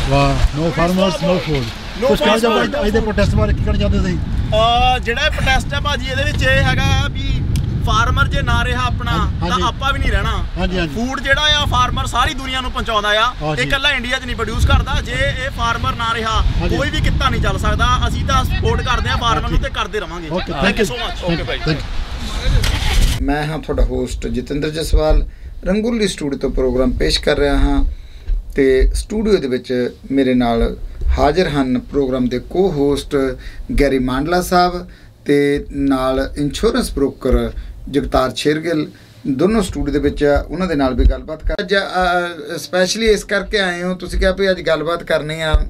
ਵਾਹ ਨੋ farmers no food ਕੁਝ ਕਹਿ ਜਾਓ ਅੱਜ ਦੇ ਪ੍ਰੋਟੈਸਟ ਬਾਰੇ ਕੀ ਕਹਿਣਾ ਚਾਹੁੰਦੇ ਸੀ ਜਿਹੜਾ ਪ੍ਰੋਟੈਸਟ ਹੈ ਭਾਜੀ ਇਹਦੇ ਵਿੱਚ ਇਹ ਹੈਗਾ ਵੀ ਫਾਰਮਰ ਜੇ ਨਾ ਰਿਹਾ ਆਪਣਾ ਤਾਂ ਆਪਾਂ ਵੀ ਨਹੀਂ ਰਹਿਣਾ ਫੂਡ ਜਿਹੜਾ ਆ ਫਾਰਮਰ ਸਾਰੀ ਦੁਨੀਆ ਨੂੰ ਪਹੁੰਚਾਉਂਦਾ ਆ ਇਹ ਇਕੱਲਾ ਇੰਡੀਆ 'ਚ ਨਹੀਂ ਪ੍ਰੋਡਿਊਸ ਕਰਦਾ ਜੇ ਇਹ ਫਾਰਮਰ ਨਾ ਰਿਹਾ ਕੋਈ ਵੀ ਕਿੱਤਾ ਨਹੀਂ ਚੱਲ ਸਕਦਾ ਅਸੀਂ ਤਾਂ ਸਪੋਰਟ ਕਰਦੇ ਆ ਫਾਰਮਰ ਨੂੰ ਤੇ ਕਰਦੇ ਰਵਾਂਗੇ thank you so much okay ਭਾਈ मैं हाँ तुहाडा होस्ट जतिंदर जसवाल रंगोली स्टूडियो तो प्रोग्राम पेश कर रहा हाँ तो स्टूडियो दे विच मेरे नाल हाजिर हैं प्रोग्राम के को होस्ट गैरी मांडला साहब ते नाल इंश्योरेंस ब्रोकर जगतार शेरगिल दोनों स्टूडियो दे विच उन्हां दे नाल भी गलबात कर अज स्पैशली इस करके आए हो तुसीं कहा भी अज गलबात करनी आ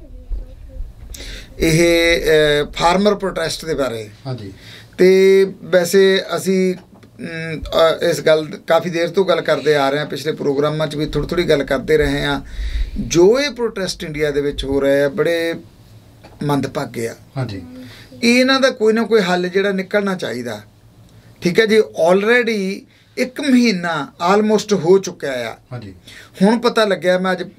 ये फार्मर प्रोटेस्ट के बारे हाँ जी तो वैसे असी इस गल काफ़ी देर तो गल करते आ रहे हैं पिछले प्रोग्रामां च भी थोड़ी थोड़ी गल करते रहे हैं जो ये प्रोटेस्ट इंडिया दे विच हो रहे हैं बड़े मंदभागे आ हाँ जी इन्हां दा कोई ना कोई हल जिहड़ा निकलना चाहिए ठीक है जी ऑलरेडी 1 महीना आलमोस्ट हो चुका है हाँ जी हुण पता लग्या मैं अज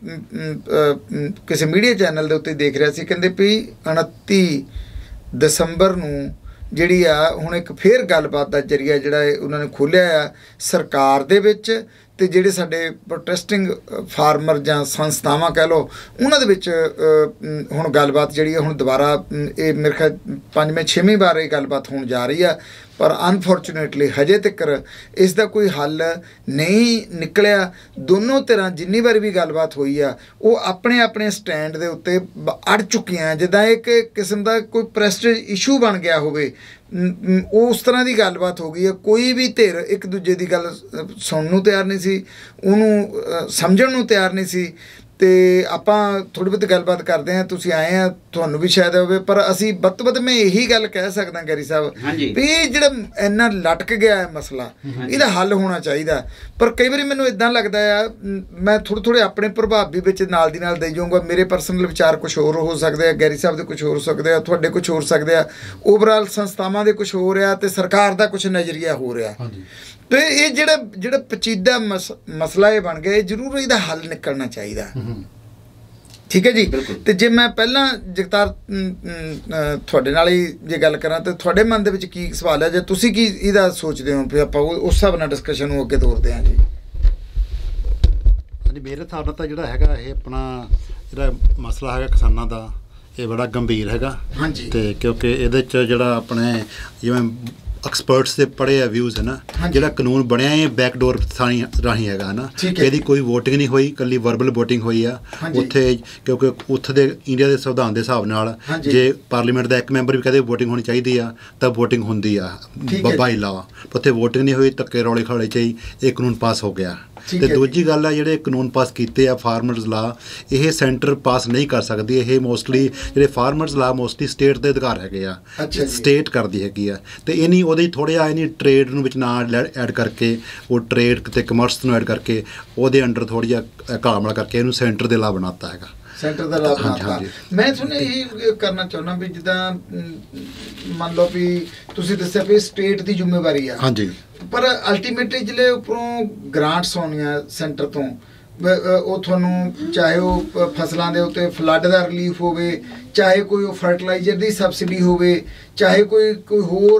किसी मीडिया चैनल के उत्ते देख रहा सी कहंदे भी 29 दसंबर नूं जिहड़ी आ हुण एक फिर गलबात का जरिया जिहड़ा उन्होंने खोलिया आ सरकार दे विच ते जिहड़े साडे प्रोटेस्टिंग फार्मर जां संस्थावां कह लो उन्हां दे विच हुण गलबात जिहड़ी हुण दोबारा ये मेरे ख्याल 5वीं 6वीं बार ये गलबात होण जा रही है पर अनफॉर्चुनेटली हजे तक इसका कोई हल नहीं निकलिया दोनों तरह जिन्नी बार भी गलबात हुई है वो अपने अपने स्टैंड के उत्ते अड़ चुकियां जिदा एक किस्म का कोई प्रेस्टीज इशू बन गया होवे उस तरह की गलबात हो गई है कोई भी धिर एक दूजे की गल सुनने नूं तैयार नहीं सी उन्होंने समझण नूं तैयार नहीं सी तो आपां थोड़ी बहुत गलबात करते हैं तुसीं आए हैं तुहानूं भी शायद होवे पर असी बद तो बद मैं यही गल कह सकदा गैरी साहब भी जिहड़ा इन्ना लटक गया है मसला इहदा हल होना चाहिए पर कई बार मैनूं इदां लगदा है मैं थोड़े थोड़े अपने प्रभाव भी विच नाल दी नाल देई जाऊँगा मेरे परसनल विचार कुछ होर हो सकते हैं गैरी साहब दे कुछ होर सकते हैं तुहाडे कुछ होर सकते हैं ओवरऑल संस्थावां दे कुछ हो रहा ते सरकार दा कुछ नज़रिया हो रहा तो ये जिहड़ा पेचीदा मसला ये बन गया जरूर इसदा हल निकलना चाहिए ठीक है जी तो जे मैं पहला जगतार थोड़े नाल ही जे गल करा तो थोड़े मन दे विच की सवाल है जे तुसीं की इहदा सोचते हो फिर आपां उस हिसाब नाल डिस्कशन नूं अगे तोरदे हां जी मेरे हिसाब नाल तां जिहड़ा हैगा ये अपना जिहड़ा मसला हैगा किसानां दा ये बड़ा गंभीर हैगा हाँ जी तो क्योंकि इहदे च जिहड़ा अपने जिवें एक्सपर्ट्स के पढ़े आ व्यूज़ है ना जिहड़ा कानून बनया है बैकडोर राही है ना यदि कोई वोटिंग नहीं हुई कल्ली वर्बल वोटिंग हुई है उत्थे क्योंकि उत्थे दे इंडिया के संविधान के हिसाब नाल जे पार्लीमेंट का एक मैंबर भी कहते वोटिंग होनी चाहिए आ तब वोटिंग होंदी आ बाई लॉ उत्थे वोटिंग नहीं हुई धक्के रौले खौले च ही एक कानून पास हो गया तो दूजी गल है जिहड़े कानून पास किए आ फार्मर्स लॉ ये सेंटर पास नहीं कर सकती ये मोस्टली जिहड़े फार्मर्स लॉ मोस्टली स्टेट के अधिकार है स्टेट करती हैगी आ तो इन्हीं ਉਹਦੇ ਥੋੜ੍ਹਾ ਜਿਹਾ ਇਹਨੀ ਟਰੇਡ ਨੂੰ ਵਿੱਚ ਨਾਲ ਐਡ ਕਰਕੇ ਉਹ ਟਰੇਡ ਅਤੇ ਕਮਰਸ ਨੂੰ ਐਡ ਕਰਕੇ ਉਹਦੇ ਅੰਡਰ ਥੋੜ੍ਹਾ ਜਿਹਾ ਘਾਲਮਲਾ ਕਰਕੇ ਇਹਨੂੰ ਸੈਂਟਰ ਦੇ ਲਾ ਬਣਾਤਾ ਹੈਗਾ सेंटर का लाभ बनाता मैं थोड़ा यही करना चाहना भी जिदा मान लो भी तुसीं दस्सिया भी स्टेट की जिम्मेवारी है हाँ जी पर अल्टीमेटली जिले उपरों ग्रांट्स होनियां सेंटर तो वो थानू चाहे वो फसलों के उत्ते फ्लड का रिलीफ होवे चाहे कोई फर्टिलाइजर की सबसिडी होवे चाहे कोई होर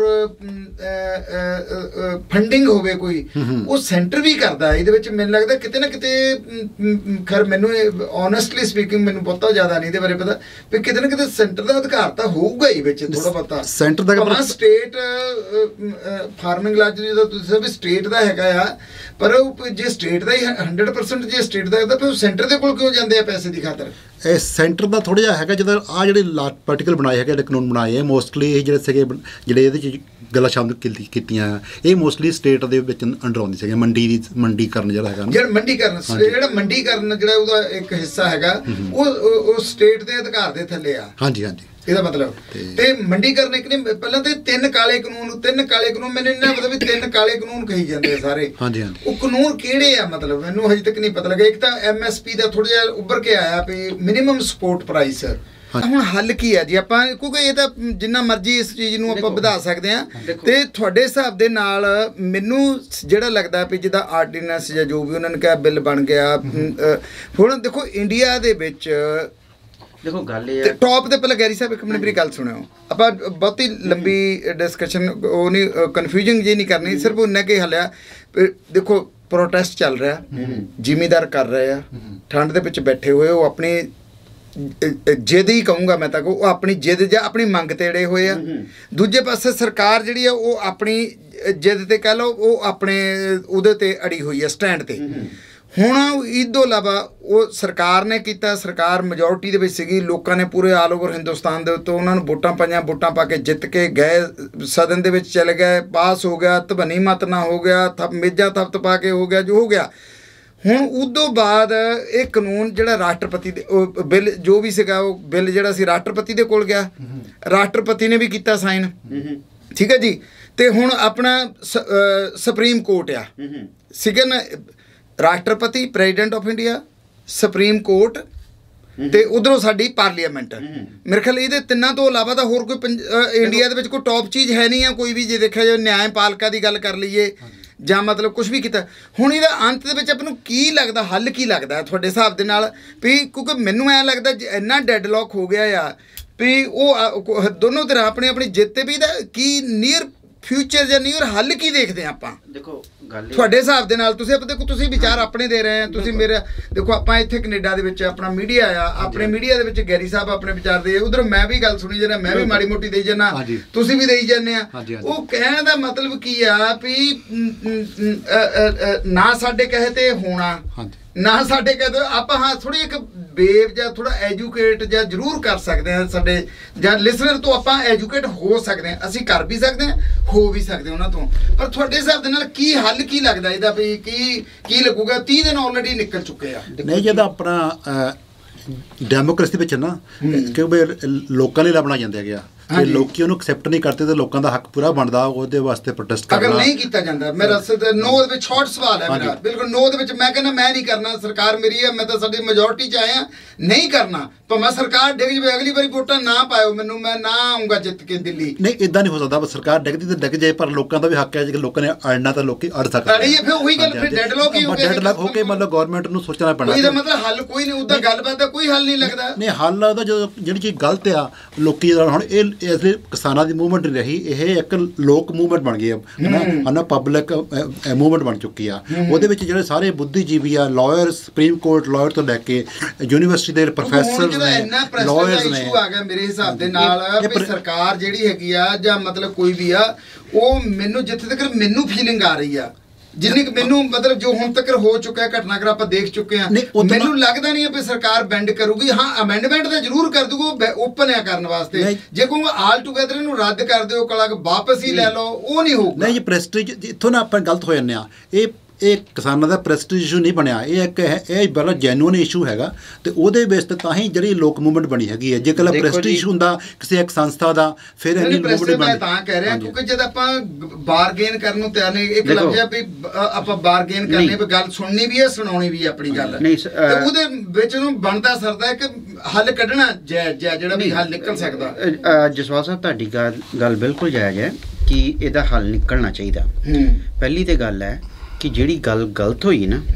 फंडिंग होवे कोई वो सेंटर भी करता है ये मैंने लगता किते ना किते खैर मैनू ऑनेस्टली स्पीकिंग मैनू बहुत ज़्यादा नहीं बारे पता भी किते ना किते सेंटर का अधिकार तो होगा ही विच थोड़ा बहुता सेंटर का स्टेट फार्मिंग लॉ भी स्टेट का हैगा पर जे स्टेट का ही 100% जे स्टेट का है फिर सेंटर के कोल क्यों जाते हैं पैसे की खातर ਇਹ ਸੈਂਟਰ ਦਾ ਥੋੜ੍ਹਾ ਜਿਹਾ ਹੈਗਾ ਜਦੋਂ ਆ ਜਿਹੜੇ ਪਾਰਟੀਕਲ ਬਣਾਏ ਹੈਗੇ ਜਿਹੜੇ ਕਾਨੂੰਨ ਬਣਾਏ ਹੈ ਮੋਸਟਲੀ ਇਹ ਜਿਹੜੇ ਸੀਗੇ ਜਿਹੜੇ ਇਹਦੇ 'ਚ ਗੱਲਾਂ ਸ਼ਾਮਿਲ ਕੀਤੀਆਂ ਇਹ ਮੋਸਟਲੀ ਸਟੇਟ ਦੇ ਵਿੱਚ ਅੰਡਰ ਆਉਂਦੀ ਸੀਗੀ ਮੰਡੀਕਰਨ ਜਿਹੜਾ ਹੈਗਾ ਜਿਹੜਾ ਮੰਡੀਕਰਨ ਜਿਹੜਾ ਉਹਦਾ ਇੱਕ ਹਿੱਸਾ ਹੈਗਾ ਉਹ ਸਟੇਟ ਦੇ ਅਧਿਕਾਰ ਦੇ ਥੱਲੇ ਆ ਹਾਂਜੀ ਇਹਦਾ ਮਤਲਬ ਤੇ ਮੰਡੀਕਰਨ ਇੱਕ ਨਹੀਂ ਪਹਿਲਾਂ ਤੇ ਤਿੰਨ ਕਾਲੇ ਕਾਨੂੰਨ ਮੈਨੂੰ ਇੰਨਾ ਪਤਾ ਵੀ ਤਿੰਨ ਕਾਲੇ ਕਾਨੂੰਨ ਕਹੀ ਜਾਂਦੇ ਆ ਸਾਰੇ ਉਹ ਕਾਨੂੰਨ ਕਿਹੜੇ ਆ ਮਤਲਬ ਮੈਨੂੰ ਹਜੇ ਤੱਕ ਨਹੀਂ ਪਤਾ ਲੱਗਾ ਇੱਕ ਤਾਂ MSP ਦਾ ਥੋੜਾ ਜਿਹਾ ਉੱਭਰ ਕੇ ਆਇਆ ਵੀ ਮਿਨੀਮਮ ਸਪੋਰਟ ਪ੍ਰਾਈਸ ਹੁਣ ਹੱਲ ਕੀ ਹੈ ਜੀ ਆਪਾਂ, ਕਿਉਂਕਿ ਇਹ ਤਾਂ ਜਿੰਨਾ ਮਰਜ਼ੀ ਇਸ ਚੀਜ਼ ਨੂੰ ਆਪਾਂ ਵਧਾ ਸਕਦੇ ਹਾਂ, ਤੇ ਤੁਹਾਡੇ ਹਿਸਾਬ ਦੇ ਨਾਲ ਮੈਨੂੰ ਜਿਹੜਾ ਲੱਗਦਾ ਵੀ ਜਿੱਦਾਂ ਆਰਡੀਨੈਂਸ ਜਾਂ ਜੋ ਵੀ ਉਹਨਾਂ ਨੇ ਕਿਹਾ ਬਿੱਲ ਬਣ ਗਿਆ, ਹੁਣ ਦੇਖੋ ਇੰਡੀਆ ਦੇ ਵਿੱਚ ਦੇਖੋ ਗੱਲ ਇਹ ਹੈ ਟੌਪ ਤੇ ਪਹਿਲਾਂ ਗੈਰੀ ਸਾਹਿਬ ਇੱਕ ਮਿੰਟ ਮੇਰੀ ਗੱਲ ਸੁਣਿਓ, ਆਪਾਂ ਬਹੁਤੀ ਲੰਬੀ ਡਿਸਕਸ਼ਨ ਉਹ ਨਹੀਂ ਕਨਫਿਊਜ਼ਿੰਗ ਜੀ ਨਹੀਂ ਕਰਨੀ, ਸਿਰਫ ਉਹਨਾਂ ਕੇ ਹੱਲਿਆ। ਦੇਖੋ ਪ੍ਰੋਟੈਸਟ ਚੱਲ ਰਿਹਾ, ਜ਼ਿਮੀਦਾਰ ਕਰ ਰਹੇ ਆ, ਠੰਡ ਦੇ ਵਿੱਚ ਬੈਠੇ ਹੋਏ, ਉਹ ਆਪਣੀ ਜਿੱਦ ਹੀ ਕਹੂੰਗਾ ਮੈਂ ਤਾਂ, ਉਹ ਆਪਣੀ ਜਿੱਦ ਜਾਂ ਆਪਣੀ ਮੰਗ ਤੇ ਅੜੇ ਹੋਏ ਆ। ਦੂਜੇ ਪਾਸੇ ਸਰਕਾਰ ਜਿਹੜੀ ਆ ਉਹ ਆਪਣੀ ਜਿੱਦ ਤੇ ਕਹਿ ਲਓ, ਉਹ ਆਪਣੇ ਉਹਦੇ ਤੇ ਅੜੀ ਹੋਈ ਆ, ਸਟੈਂਡ ਤੇ। ਹੁਣ ਇਸ ਤੋਂ ਇਲਾਵਾ ਉਹ ਸਰਕਾਰ ਨੇ ਕੀਤਾ, ਸਰਕਾਰ ਮੈਜੋਰਟੀ ਦੇ ਵਿੱਚ ਸੀਗੀ, ਲੋਕਾਂ ਨੇ ਪੂਰੇ ਆਲ ਓਵਰ ਹਿੰਦੁਸਤਾਨ ਦੇ ਉੱਤੋਂ ਉਹਨਾਂ ਨੂੰ ਵੋਟਾਂ ਪਾਈਆਂ, ਵੋਟਾਂ ਪਾ ਕੇ ਜਿੱਤ ਕੇ ਗਏ, ਸਦਨ ਦੇ ਵਿੱਚ ਚਲੇ ਗਏ, ਪਾਸ ਹੋ ਗਿਆ, ਧਵਨੀ ਮਤ ਨਾ ਹੋ ਗਿਆ, ਮੇਜ਼ਾਂ ਥਪਥ ਪਾ ਕੇ ਹੋ ਗਿਆ ਜੋ ਹੋ ਗਿਆ। ਹੁਣ ਉਦੋਂ ਬਾਅਦ ਇਹ ਕਾਨੂੰਨ ਜਿਹੜਾ ਰਾਸ਼ਟਰਪਤੀ ਦੇ ਬਿੱਲ ਜੋ ਵੀ ਸੀਗਾ, ਉਹ ਬਿੱਲ ਜਿਹੜਾ ਸੀ ਰਾਸ਼ਟਰਪਤੀ ਦੇ ਕੋਲ ਗਿਆ, ਰਾਸ਼ਟਰਪਤੀ ਨੇ ਵੀ ਕੀਤਾ ਸਾਈਨ, ਠੀਕ ਹੈ ਜੀ। ਤੇ ਹੁਣ ਆਪਣਾ ਸੁਪਰੀਮ ਕੋਰਟ ਆ, ਸੀਗਾ ਨਾ, ਰਾਸ਼ਟਰਪਤੀ, president of India, supreme court ਤੇ ਉਧਰੋਂ ਸਾਡੀ ਪਾਰਲੀਮੈਂਟ। ਮੇਰੇ ਖਿਆਲ ਇਹਦੇ ਤਿੰਨਾਂ ਤੋਂ ਇਲਾਵਾ ਤਾਂ ਹੋਰ ਕੋਈ ਇੰਡੀਆ ਦੇ ਵਿੱਚ ਕੋਈ ਟੌਪ ਚੀਜ਼ ਹੈ ਨਹੀਂ ਆ ਕੋਈ ਵੀ, ਜੇ ਦੇਖਿਆ ਜਾਵੇ ਨਿਆਂਪਾਲਿਕਾ ਦੀ ਗੱਲ ਕਰ ਲਈਏ ਜਾਂ ਮਤਲਬ ਕੁਝ ਵੀ ਕੀਤਾ। ਹੁਣ ਇਹਦਾ ਅੰਤ ਦੇ ਵਿੱਚ ਆਪਾਂ ਨੂੰ ਕੀ ਲੱਗਦਾ, ਹੱਲ ਕੀ ਲੱਗਦਾ ਤੁਹਾਡੇ ਹਿਸਾਬ ਦੇ ਨਾਲ ਵੀ? ਕਿਉਂਕਿ ਮੈਨੂੰ ਐਂ ਲੱਗਦਾ ਇੰਨਾ ਡੈਡਲੌਕ ਹੋ ਗਿਆ ਆ ਵੀ ਉਹ ਦੋਨੋਂ ਤਰ੍ਹਾਂ ਆਪਣੀ ਆਪਣੀ ਜਿੱਤ ਤੇ ਵੀ ਇਹਦਾ ਕੀ ਨੀਅਰ ਫਿਊਚਰ ਜਾਂ ਨੀਅਰ ਹੱਲ ਕੀ ਦੇਖਦੇ ਆ ਆਪਾਂ? ਦੇਖੋ ਗੱਲ ਤੁਹਾਡੇ ਹਿਸਾਬ ਦੇ ਨਾਲ ਤੁਸੀਂ ਦੇਖੋ, ਤੁਸੀਂ ਵਿਚਾਰ ਆਪਣੇ ਦੇ ਰਹੇ ਆ, ਤੁਸੀਂ ਮੇਰੇ ਦੇਖੋ ਆਪਾਂ ਇੱਥੇ ਕੈਨੇਡਾ ਦੇ ਵਿੱਚ ਆਪਣਾ ਮੀਡੀਆ ਆ, ਆਪਣੇ ਮੀਡੀਆ ਦੇ ਵਿੱਚ ਗੈਰੀ ਸਾਹਿਬ ਆਪਣੇ ਵਿਚਾਰ ਦੇ, ਉਧਰ ਮੈਂ ਵੀ ਗੱਲ ਸੁਣੀ ਜਾਂਦਾ, ਮੈਂ ਵੀ ਮਾੜੀ ਮੋਟੀ ਦੇਈ ਜਾਂਦਾ, ਤੁਸੀਂ ਵੀ ਦੇਈ ਜਾਂਦੇ ਆ। ਉਹ ਕਹਿਣ ਦਾ ਮਤਲਬ ਕੀ ਆ ਵੀ ਨਾ ਸਾਡੇ ਕਹੇ ਤੇ ਹੋਣਾ, ਨਾ ਸਾਡੇ ਕਹੇ ਆਪਾਂ ਹਾਂ ਥੋੜੀ ਇੱਕ ਬੇਵ ਜਾਂ ਥੋੜਾ ਐਜੂਕੇਟ ਜਾਂ ਜ਼ਰੂਰ ਕਰ ਸਕਦੇ ਹਾਂ, ਸਾਡੇ ਜਾਂ ਲਿਸਨਰ ਤੋਂ ਆਪਾਂ ਐਜੂਕੇਟ ਹੋ ਸਕਦੇ ਹਾਂ, ਅਸੀਂ ਕਰ ਵੀ ਸਕਦੇ ਹਾਂ, ਹੋ ਵੀ ਸਕਦੇ ਉਹਨਾਂ ਤੋਂ। ਪਰ ਤੁਹਾਡੇ ਹਿਸਾਬ ਦੇ ਨਾਲ ਕੀ ਹੱਲ ਕੀ ਲੱਗਦਾ ਇਹਦਾ ਵੀ ਕੀ ਲੱਗੂਗਾ? 30 ਦਿਨ ਆਲਰੇਡੀ ਨਿਕਲ ਚੁੱਕੇ ਆ। ਨਹੀਂ, ਜਿਹਦਾ ਆਪਣਾ ਡੈਮੋਕ੍ਰੇਸੀ ਵਿੱਚ ਨਾ, ਕਿਉਂਕਿ ਲੋਕਾਂ ਲਈ ਲੱਭਣਾ ਜਾਂਦਾ ਗਿਆ, ਜੇ ਲੋਕੀ ਉਹਨੂੰ ਐਕਸੈਪਟ ਨਹੀਂ ਕਰਦੇ ਤਾਂ ਲੋਕਾਂ ਦਾ ਹੱਕ ਪੂਰਾ ਬਣਦਾ ਉਹਦੇ ਵਾਸਤੇ ਪ੍ਰੋਟੈਸਟ ਕਰਨਾ। ਅਗਰ ਨਹੀਂ ਕੀਤਾ ਜਾਂਦਾ, ਮੇਰਾ ਨੋ ਦੇ ਵਿੱਚ ਸ਼ਾਰਟ ਸਵਾਲ ਹੈ ਮੇਰਾ, ਬਿਲਕੁਲ ਨੋ ਦੇ ਵਿੱਚ ਮੈਂ ਕਹਿੰਦਾ ਮੈਂ ਨਹੀਂ ਕਰਨਾ, ਸਰਕਾਰ ਮੇਰੀ ਹੈ, ਮੈਂ ਤਾਂ ਸਾਡੀ ਮੈਜੋਰਟੀ 'ਚ ਆਇਆ, ਨਹੀਂ ਕਰਨਾ। ਭਾਵੇਂ ਸਰਕਾਰ ਡਿੱਗ ਜਾਵੇ, ਅਗਲੀ ਵਾਰੀ ਵੋਟਾਂ ਨਾ ਪਾਇਓ ਮੈਨੂੰ, ਮੈਂ ਨਾ ਆਉਂਗਾ ਜਿੱਤ ਕੇ ਦਿੱਲੀ। ਨਹੀਂ, ਇਦਾਂ ਨਹੀਂ ਹੋ ਸਕਦਾ, ਸਰਕਾਰ ਡਿੱਗਦੀ ਤਾਂ ਡਿੱਗ ਜਾਏ, ਪਰ ਲੋਕਾਂ ਦਾ ਵੀ ਹੱਕ ਹੈ, ਜੇ ਲੋਕਾਂ ਨੇ ਅੜਨਾ ਤਾਂ ਲੋਕੀ ਅੜ ਸਕਦੇ। ਫਿਰ ਉਹੀ ਗੱਲ, ਫਿਰ ਡੈਡਲੌਕ ਹੀ ਹੋ ਗਿਆ, ਡੈਡਲੌਕ ਹੋ ਕੇ ਮਤਲਬ ਗਵਰਨਮੈਂਟ ਨੂੰ ਸੋਚਣਾ ਪੈਣਾ। ਇਹਦਾ ਮਤਲਬ ਹੱਲ ਕੋਈ ਨਹੀਂ, ਉਹਦਾ ਗੱਲਬਾਤ ਦਾ ਕੋਈ ਹੱਲ ਨਹੀਂ ਲੱਗਦਾ। ਨਹੀਂ, ਹੱਲ ਲੱਗਦਾ ਜਦੋਂ ਜਿਹੜੀ ਚੀਜ਼ ਗਲਤ ਆ ਲੋਕੀ ਹੁਣ ਇਹ ਇਸ ਲਈ ਕਿਸਾਨਾਂ ਦੀ ਮੂਵਮੈਂਟ ਨਹੀਂ ਰਹੀ, ਇਹ ਇੱਕ ਲੋਕ ਮੂਵਮੈਂਟ ਬਣ ਗਈ ਹੈ ਨਾ, ਪਬਲਿਕ ਮੂਵਮੈਂਟ ਬਣ ਚੁੱਕੀ ਆ। ਉਹਦੇ ਵਿੱਚ ਜਿਹੜੇ ਸਾਰੇ ਬੁੱਧੀਜੀਵੀ ਆ, ਲਾਇਰ, ਸੁਪਰੀਮ ਕੋਰਟ ਲਾਇਰ ਤੋਂ ਲੈ ਕੇ ਯੂਨੀਵਰਸਿਟੀ ਦੇ ਪ੍ਰੋਫੈਸਰ ਨੇ, ਲਾਇਰਸ ਨੇ, ਇਸ਼ੂ ਆ ਗਿਆ ਮੇਰੇ ਹਿਸਾਬ ਦੇ ਨਾਲ ਵੀ ਸਰਕਾਰ ਜਿਹੜੀ ਹੈਗੀ ਆ ਜਾਂ ਮਤਲਬ ਕੋਈ ਵੀ ਆ, ਉਹ ਮੈਨੂੰ ਜਿੱਥੇ ਤੱਕ ਮੈਨੂੰ ਫੀਲਿੰਗ ਆ ਰਹੀ ਆ, ਜਿੰਨੀ ਕਿ ਮੈਨੂੰ ਮਤਲਬ ਜੋ ਹੁਣ ਤੱਕ ਹੋ ਚੁੱਕਿਆ ਘਟਨਾਕ੍ਰਮ ਆਪਾਂ ਦੇਖ ਚੁੱਕੇ ਆ, ਮੈਨੂੰ ਲੱਗਦਾ ਨਹੀਂ ਵੀ ਸਰਕਾਰ ਬੈਂਡ ਕਰੂਗੀ। ਹਾਂ, ਅਮੈਂਡਮੈਂਟ ਤਾਂ ਜ਼ਰੂਰ ਕਰ ਦੂਗੀ ਓਪਨ ਆ ਕਰਨ ਵਾਸਤੇ, ਜੇ ਕਹੂੰਗਾ ਆਲ ਟੂਗੇਦਰ ਇਹਨੂੰ ਰੱਦ ਕਰ ਦਿਓ, ਕਲਾ ਵਾਪਸ ਹੀ ਲੈ ਲਓ, ਉਹ ਨਹੀਂ ਹੋਊਗਾ। ਨਹੀਂ, ਇਹ ਪ੍ਰੈਸਟੀਜ ਇੱਥੋਂ ਨਾ ਆਪਾਂ ਗਲਤ ਹੋ ਜਾਂਦੇ ਆ। ਇਹ ਕਿਸਾਨਾਂ ਦਾ ਪ੍ਰੈਸਟੀਜ ਇਸ਼ੂ ਨਹੀਂ ਬਣਿਆ, ਇਹ ਇੱਕ ਇਹ ਬੜਾ ਜੈਨੂਅਨ ਇਸ਼ੂ ਹੈਗਾ, ਤੇ ਉਹਦੇ ਬੇਸ ਤੇ ਤਾਂ ਹੀ ਜਿਹੜੀ ਲੋਕ ਮੂਵਮੈਂਟ ਬਣੀ ਹੈਗੀ ਹੈ। ਜੇ ਕੱਲਾ ਪ੍ਰੈਸਟੀਜ ਇਸ਼ੂ ਹੁੰਦਾ ਕਿਸੇ ਇੱਕ ਸੰਸਥਾ ਦਾ, ਫਿਰ ਇਹ ਮੂਵਮੈਂਟ ਮੈਂ ਤਾਂ ਕਹਿ ਰਿਹਾ ਕਿਉਂਕਿ ਜਦ ਆਪਾਂ ਬਾਰਗੇਨ ਕਰਨ ਨੂੰ ਤਿਆਰ ਨਹੀਂ, ਇੱਕ ਲਫ਼ਜ਼ ਆ ਵੀ ਆਪਾਂ ਬਾਰਗੇਨ ਕਰਨੀ, ਵੀ ਗੱਲ ਸੁਣਨੀ ਵੀ ਹੈ, ਸੁਣਾਉਣੀ ਵੀ ਹੈ ਆਪਣੀ ਗੱਲ, ਤੇ ਉਹਦੇ ਵਿੱਚ ਨੂੰ ਬਣਦਾ ਸਰਦਾ ਇੱਕ ਹੱਲ ਕੱਢਣਾ ਜਿਹੜਾ ਵੀ ਹੱਲ ਨਿਕਲ ਸਕਦਾ। ਜਸਵਾਲ ਸਾਹਿਬ, ਤੁਹਾਡੀ ਗੱਲ ਬਿਲਕੁਲ ਜਾਇਜ਼ ਹੈ ਕਿ ਇਹਦਾ ਹੱਲ ਨਿਕਲਣਾ ਚਾਹੀਦਾ। ਪਹਿਲੀ ਤੇ ਗੱਲ ਹੈ ਕਿ ਜਿਹੜੀ ਗੱਲ ਗਲਤ ਹੋਈ ਨਾ,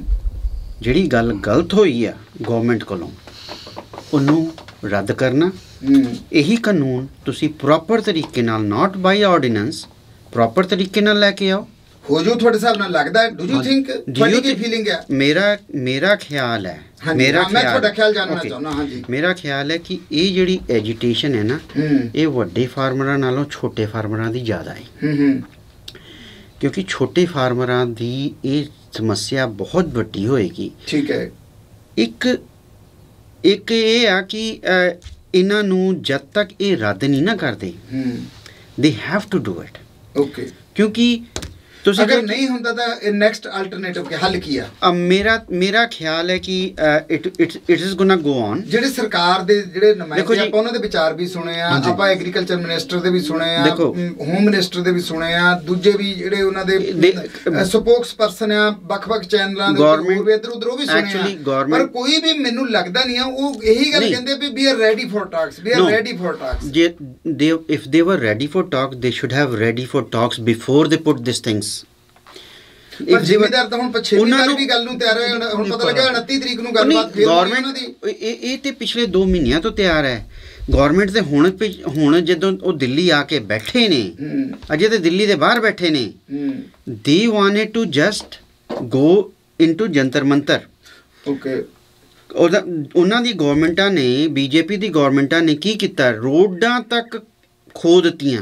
ਜਿਹੜੀ ਗੱਲ ਗਲਤ ਹੋਈ ਆ ਗਵਰਨਮੈਂਟ ਕੋਲੋਂ, ਉਹਨੂੰ ਰੱਦ ਕਰਨਾ। ਇਹੀ ਕਾਨੂੰਨ ਤੁਸੀਂ ਪ੍ਰੋਪਰ ਤਰੀਕੇ ਨਾਲ, ਨਾਟ ਬਾਈ ਆਰਡੀਨੈਂਸ, ਪ੍ਰੋਪਰ ਤਰੀਕੇ ਨਾਲ ਲੈ ਕੇ ਆਓ। ਹੋ ਜੋ ਤੁਹਾਡੇ ਹਿਸਾਬ ਨਾਲ ਲੱਗਦਾ? ਡੂ ਯੂ ਥਿੰਕ, ਤੁਹਾਡੀ ਕੀ ਫੀਲਿੰਗ ਹੈ? ਮੇਰਾ ਖਿਆਲ ਹੈ, ਮੈਂ ਤੁਹਾਡਾ ਖਿਆਲ ਜਾਣਨਾ ਚਾਹੁੰਦਾ। ਹਾਂਜੀ, ਮੇਰਾ ਖਿਆਲ ਹੈ ਕਿ ਇਹ ਜਿਹੜੀ ਐਜੀਟੇਸ਼ਨ ਹੈ ਨਾ, ਇਹ ਵੱਡੇ ਫਾਰਮਰਾਂ ਨਾਲੋਂ ਛੋਟੇ ਫਾਰਮਰਾਂ ਦੀ ਜ਼ਿਆਦਾ ਹੈ, ਕਿਉਂਕਿ ਛੋਟੇ ਫਾਰਮਰਾਂ ਦੀ ਇਹ ਸਮੱਸਿਆ ਬਹੁਤ ਵੱਡੀ ਹੋਏਗੀ। ਠੀਕ ਹੈ। ਇੱਕ ਇਹ ਆ ਕਿ ਇਹਨਾਂ ਨੂੰ ਜਦ ਤੱਕ ਇਹ ਰੱਦ ਨਹੀਂ ਨਾ ਕਰਦੇ, they have to do it. Okay. ਕਿਉਂਕਿ ਅਗਰ ਨਹੀਂ ਹੁੰਦਾ ਤਾਂ ਨੈਕਸਟ ਅਲਟਰਨੇਟਿਵ ਕੀ ਹੱਲ ਕੀ ਆ? ਮੇਰਾ ਖਿਆਲ ਹੈ ਕਿ it is gonna go on. ਜਿਹੜੇ ਸਰਕਾਰ ਦੇ ਜਿਹੜੇ ਨੁਮਾਇੰਦੇ ਆਪਾਂ ਉਹਨਾਂ ਦੇ ਵਿਚਾਰ ਵੀ ਸੁਣੇ ਆ, ਆਪਾਂ ਐਗਰੀਕਲਚਰ ਮਿਨਿਸਟਰ ਦੇ ਵੀ ਸੁਣੇ ਆ, ਹੋਮ ਮਿਨਿਸਟਰ ਦੇ ਵੀ ਸੁਣੇ ਆ, ਦੂਜੇ ਵੀ ਜਿਹੜੇ ਉਹਨਾਂ ਦੇ ਸਪੋਕਸ ਪਰਸਨ ਆ ਵੱਖ-ਵੱਖ ਚੈਨਲਾਂ ਦੇ ਹੋਰ ਵੀ ਇੱਧਰ ਉੱਧਰ ਉਹ ਵੀ ਸੁਣੇ ਆ, ਪਰ ਕੋਈ ਵੀ ਮੈਨੂੰ ਲੱਗਦਾ ਨਹੀਂ ਆ ਉਹ ਇਹੀ ਗੱਲ ਕਹਿੰਦੇ ਵੀ we are ready for talks, we are ready for talks। If they were ready for talks, they should have ready for talks before they put these things। ਪਰ ਜ਼ਿਮੀਦਾਰ ਤਾਂ ਹੁਣ 6ਵੀਂ ਵਾਰੀ ਵੀ ਗੱਲ ਨੂੰ ਤਿਆਰ ਹੈ, ਹੁਣ ਪਤਾ ਲੱਗਾ 29 ਤਰੀਕ ਨੂੰ ਗੱਲਬਾਤ ਫੇਰ ਹੋਣੀ ਉਹਨਾਂ ਦੀ। ਇਹ ਤੇ ਪਿਛਲੇ 2 ਮਹੀਨਿਆਂ ਤੋਂ ਤਿਆਰ ਹੈ ਗਵਰਨਮੈਂਟ ਦੇ। ਹੁਣ ਜਦੋਂ ਉਹ ਦਿੱਲੀ ਆ ਕੇ ਬੈਠੇ ਨੇ, ਅਜੇ ਤੇ ਦਿੱਲੀ ਦੇ ਬਾਹਰ ਬੈਠੇ ਨੇ, they wanted to just go into Jantar Mantar. Okay, ਉਹਨਾਂ ਦੀ ਗਵਰਨਮੈਂਟਾਂ ਨੇ, ਬੀਜੇਪੀ ਦੀ ਗਵਰਨਮੈਂਟਾਂ ਨੇ ਕੀ ਕੀਤਾ, ਰੋਡਾਂ ਤੱਕ ਖੋਦ ਦਿੱਤੀਆਂ,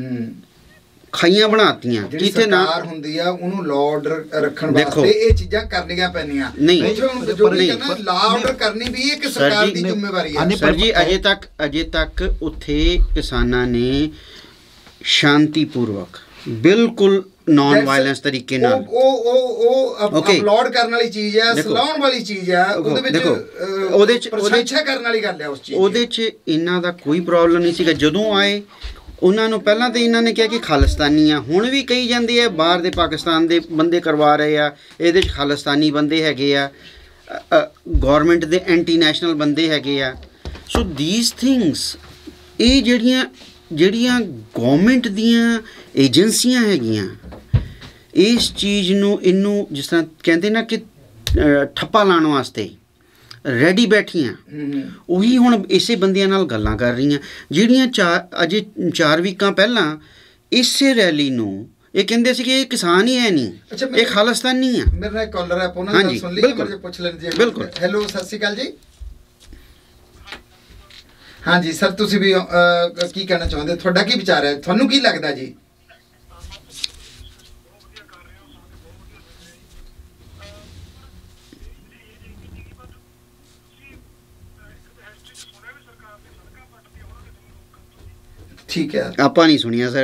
ਖਾਈਆਂ ਬਣਾਤੀਆਂ। ਜਿੱਥੇ ਸਰਕਾਰ ਹੁੰਦੀ ਆ ਉਹਨੂੰ ਲਾਅ ਆਰਡਰ ਰੱਖਣ ਵਾਸਤੇ ਇਹ ਚੀਜ਼ਾਂ ਕਰਨੀਆਂ ਪੈਣੀਆਂ। ਨਹੀਂ ਜੋ ਵੀ ਕਰਨਾ ਲਾਅ ਆਰਡਰ ਕਰਨੀ ਵੀ ਇੱਕ ਸਰਕਾਰ ਦੀ ਜ਼ਿੰਮੇਵਾਰੀ ਹੈ। ਸਰ ਜੀ ਅਜੇ ਤੱਕ ਉੱਥੇ ਕਿਸਾਨਾਂ ਨੇ ਸ਼ਾਂਤੀਪੂਰਵਕ ਬਿਲਕੁਲ ਨਾਨ ਵਾਇਲੈਂਸ ਤਰੀਕੇ ਨਾਲ ਉਹ ਅਪਲੋਡ ਕਰਨ ਵਾਲੀ ਚੀਜ਼ ਹੈ, ਸਲਾਉਣ ਵਾਲੀ ਚੀਜ਼ ਹੈ, ਉਹਦੇ ਵਿੱਚ ਪ੍ਰਸ਼ੰਸਾ ਕਰਨ ਵਾਲੀ ਗੱਲ ਹੈ ਉਸ ਚੀਜ਼। ਉਹਦੇ 'ਚ ਇਹਨਾਂ ਦਾ ਕੋਈ ਪ੍ਰੋਬਲਮ ਨਹੀਂ ਸੀਗਾ। ਜਦੋਂ ਆਏ ਉਹਨਾਂ ਨੂੰ ਪਹਿਲਾਂ ਤਾਂ ਇਹਨਾਂ ਨੇ ਕਿਹਾ ਕਿ ਖਾਲਿਸਤਾਨੀ ਆ, ਹੁਣ ਵੀ ਕਹੀ ਜਾਂਦੇ ਆ ਬਾਹਰ ਦੇ ਪਾਕਿਸਤਾਨ ਦੇ ਬੰਦੇ ਕਰਵਾ ਰਹੇ ਆ, ਇਹਦੇ 'ਚ ਖਾਲਿਸਤਾਨੀ ਬੰਦੇ ਹੈਗੇ ਆ, ਗੌਰਮੈਂਟ ਦੇ ਐਂਟੀ ਨੈਸ਼ਨਲ ਬੰਦੇ ਹੈਗੇ ਆ। ਸੋ ਦੀਸ ਥਿੰਗਸ, ਇਹ ਜਿਹੜੀਆਂ ਗੌਰਮੈਂਟ ਦੀਆਂ ਏਜੰਸੀਆਂ ਹੈਗੀਆਂ, ਇਸ ਚੀਜ਼ ਨੂੰ ਇਹਨੂੰ ਜਿਸ ਤਰ੍ਹਾਂ ਕਹਿੰਦੇ ਨਾ ਕਿ ਠੱਪਾ ਲਾਉਣ ਵਾਸਤੇ ਰੈਡੀ ਬੈਠੀਆਂ, ਉਹੀ ਹੁਣ ਇਸੇ ਬੰਦਿਆਂ ਨਾਲ ਗੱਲਾਂ ਕਰ ਰਹੀਆਂ ਜਿਹੜੀਆਂ ਅਜੇ 4 ਵੀਕਾਂ ਪਹਿਲਾਂ ਇਸੇ ਰੈਲੀ ਨੂੰ ਇਹ ਕਹਿੰਦੇ ਸੀ ਕਿ ਇਹ ਕਿਸਾਨ ਹੀ ਹੈ ਨਹੀਂ, ਇਹ ਖਾਲਿਸਤਾਨੀ ਆ। ਮੇਰੇ ਨਾਲ ਕਾਲਰ ਹੈ, ਉਹਨਾਂ ਦੀ ਗੱਲ ਸੁਣ ਲਈ, ਮੇਰੇ ਪੁੱਛ ਲੈਣ ਜੀ। ਬਿਲਕੁਲ। ਹੈਲੋ, ਸਤਿ ਸ਼੍ਰੀ ਅਕਾਲ ਜੀ। ਹਾਂਜੀ ਸਰ, ਤੁਸੀਂ ਵੀ ਕੀ ਕਹਿਣਾ ਚਾਹੁੰਦੇ, ਤੁਹਾਡਾ ਕੀ ਵਿਚਾਰ ਹੈ, ਤੁਹਾਨੂੰ ਕੀ ਲੱਗਦਾ ਜੀ? ਠੀਕ ਹੈ, ਆਪਾਂ ਨਹੀਂ ਸੁਣਿਆ ਸਰ।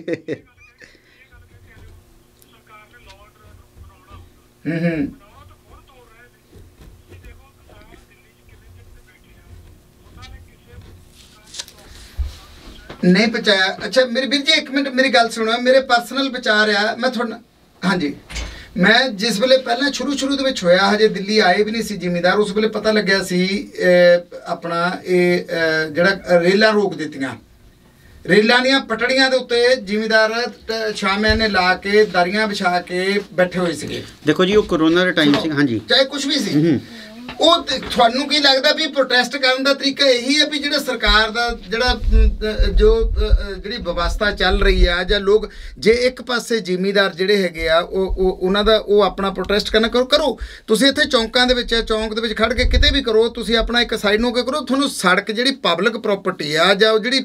ਨਹੀਂ ਪਹੁੰਚਾਇਆ। ਅੱਛਾ ਮੇਰੇ ਵੀਰ ਜੀ, 1 ਮਿੰਟ ਮੇਰੀ ਗੱਲ ਸੁਣੋ, ਮੇਰੇ ਪਰਸਨਲ ਵਿਚਾਰ ਆ, ਮੈਂ ਤੁਹਾਡਾ ਹਾਂਜੀ, ਮੈਂ ਜਿਸ ਵੇਲੇ ਪਹਿਲਾਂ ਸ਼ੁਰੂ ਦੇ ਵਿੱਚ ਹੋਇਆ, ਹਜੇ ਦਿੱਲੀ ਆਏ ਵੀ ਨਹੀਂ ਸੀ ਜ਼ਿਮੀਂਦਾਰ, ਉਸ ਵੇਲੇ ਪਤਾ ਲੱਗਿਆ ਸੀ ਆਪਣਾ ਇਹ ਜਿਹੜਾ ਰੇਲਾਂ ਰੋਕ ਦਿੱਤੀਆਂ, ਰੇਲਾਂ ਦੀਆਂ ਪਟੜੀਆਂ ਦੇ ਉੱਤੇ ਜ਼ਿਮੀਂਦਾਰ ਸ਼ਾਮਿਆਂ ਨੇ ਲਾ ਕੇ ਦਰੀਆਂ ਵਿਛਾ ਕੇ ਬੈਠੇ ਹੋਏ ਸੀਗੇ। ਦੇਖੋ ਜੀ, ਉਹ ਕਰੋਨਾ ਦਾ ਟਾਈਮ ਸੀ। ਹਾਂਜੀ, ਚਾਹੇ ਕੁਝ ਵੀ ਸੀ, ਉਹ ਤੁਹਾਨੂੰ ਕੀ ਲੱਗਦਾ ਵੀ ਪ੍ਰੋਟੈਸਟ ਕਰਨ ਦਾ ਤਰੀਕਾ ਇਹੀ ਹੈ ਵੀ ਜਿਹੜਾ ਸਰਕਾਰ ਦਾ ਜਿਹੜੀ ਵਿਵਸਥਾ ਚੱਲ ਰਹੀ ਆ, ਜਾਂ ਲੋਕ ਜੇ ਇੱਕ ਪਾਸੇ ਜ਼ਿਮੀਂਦਾਰ ਜਿਹੜੇ ਹੈਗੇ ਆ ਉਹਨਾਂ ਦਾ ਉਹ ਆਪਣਾ ਪ੍ਰੋਟੈਸਟ ਕਰਨਾ ਕਰੋ, ਤੁਸੀਂ ਇੱਥੇ ਚੌਂਕਾਂ ਦੇ ਵਿੱਚ, ਚੌਂਕ ਦੇ ਵਿੱਚ ਖੜ ਕੇ ਕਿਤੇ ਵੀ ਕਰੋ, ਤੁਸੀਂ ਆਪਣਾ ਇੱਕ ਸਾਈਡ ਨੂੰ ਕਰੋ, ਤੁਹਾਨੂੰ ਸੜਕ ਜਿਹੜੀ ਪਬਲਿਕ ਪ੍ਰਾਪਰਟੀ ਆ ਜਾਂ ਜਿਹੜੀ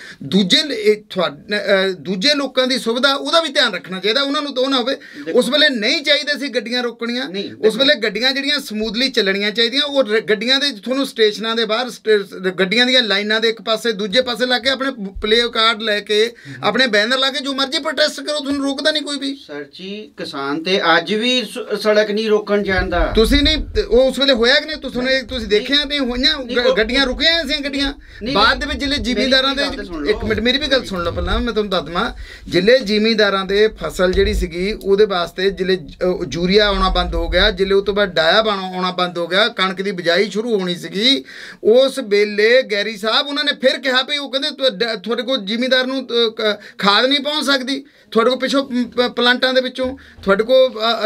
ਦੂਜੇ ਲੋਕਾਂ ਦੀ ਸੁਵਿਧਾ, ਉਹਦਾ ਵੀ ਧਿਆਨ ਰੱਖਣਾ ਚਾਹੀਦਾ। ਉਹਨਾਂ ਨੂੰ ਤਾਂ ਉਹ ਨਾ ਹੋਵੇ, ਉਸ ਵੇਲੇ ਨਹੀਂ ਚਾਹੀਦੇ ਸੀ ਗੱਡੀਆਂ ਰੋਕਣੀਆਂ, ਉਸ ਵੇਲੇ ਗੱਡੀਆਂ ਜਿਹੜੀਆਂ ਸਮੂਥਲੀ ਚੱਲਣੀਆਂ ਚਾਹੀਦੀਆਂ, ਉਹ ਗੱਡੀਆਂ ਦੇ ਤੁਹਾਨੂੰ ਸਟੇਸ਼ਨਾਂ ਦੇ ਬਾਹਰ ਗੱਡੀਆਂ ਦੀਆਂ ਲਾਈਨਾਂ ਦੇ ਇੱਕ ਪਾਸੇ ਦੂਜੇ ਪਾਸੇ ਲਾ ਕੇ ਆਪਣੇ ਪਲੇ ਕਾਰਡ ਲੈ ਕੇ ਆਪਣੇ ਬੈਨਰ ਲਾ ਕੇ ਜੋ ਮਰਜ਼ੀ ਪ੍ਰੋਟੈਸਟ ਕਰੋ, ਤੁਹਾਨੂੰ ਰੋਕਦਾ ਨਹੀਂ ਕੋਈ ਵੀ। ਸਰ ਜੀ, ਕਿਸਾਨ ਤੇ ਅੱਜ ਵੀ ਸੜਕ ਨਹੀਂ ਰੋਕਣ ਜਾਂਦਾ। ਤੁਸੀਂ ਨਹੀਂ, ਉਹ ਉਸ ਵੇਲੇ ਹੋਇਆ ਕਿ ਨਹੀਂ, ਤੁਸੀਂ ਦੇਖਿਆ ਨਹੀਂ ਹੋਈਆਂ ਗੱਡੀਆਂ ਰੁਕੀਆਂ ਸੀ ਗੱਡੀਆਂ। ਬਾਅਦ ਦੇ ਵਿੱਚ ਜ਼ਿਲ੍ਹੇ ਜ਼ਿਮੀਂਦਾਰਾਂ ਦੇ, 1 ਮਿੰਟ ਮੇਰੀ ਵੀ ਗੱਲ ਸੁਣ ਲਓ ਪਹਿਲਾਂ, ਮੈਂ ਤੁਹਾਨੂੰ ਦੱਸ ਦਵਾਂ, ਜ਼ਿਲ੍ਹੇ ਜ਼ਿਮੀਂਦਾਰਾਂ ਦੇ ਫਸਲ ਜਿਹੜੀ ਸੀਗੀ ਉਹਦੇ ਵਾਸਤੇ ਜ਼ਿਲ੍ਹੇ ਯੂਰੀਆ ਆਉਣਾ ਬੰਦ ਹੋ ਗਿਆ, ਜ਼ਿਲ੍ਹੇ ਉਹ ਤੋਂ ਬਾਅਦ ਡਾਇਆ ਆਉਣਾ ਬੰਦ ਹੋ ਗਿਆ, ਕਣਕ ਦੀ ਬਿਜਾਈ ਸ਼ੁਰੂ ਹੋਣੀ ਸੀਗੀ। ਉਸ ਵੇਲੇ ਗੈਰੀ ਸਾਹਿਬ ਉਹਨਾਂ ਨੇ ਫਿਰ ਕਿਹਾ ਵੀ ਉਹ ਕਹਿੰਦੇ ਤੁਹਾਡੇ ਕੋਲ ਜ਼ਿਮੀਂਦਾਰ ਨੂੰ ਖਾਦ ਨਹੀਂ ਪਹੁੰਚ ਸਕਦੀ, ਤੁਹਾਡੇ ਕੋਲ ਪਿੱਛੋਂ ਪਲਾਂਟਾਂ ਦੇ ਵਿੱਚੋਂ ਤੁਹਾਡੇ ਕੋਲ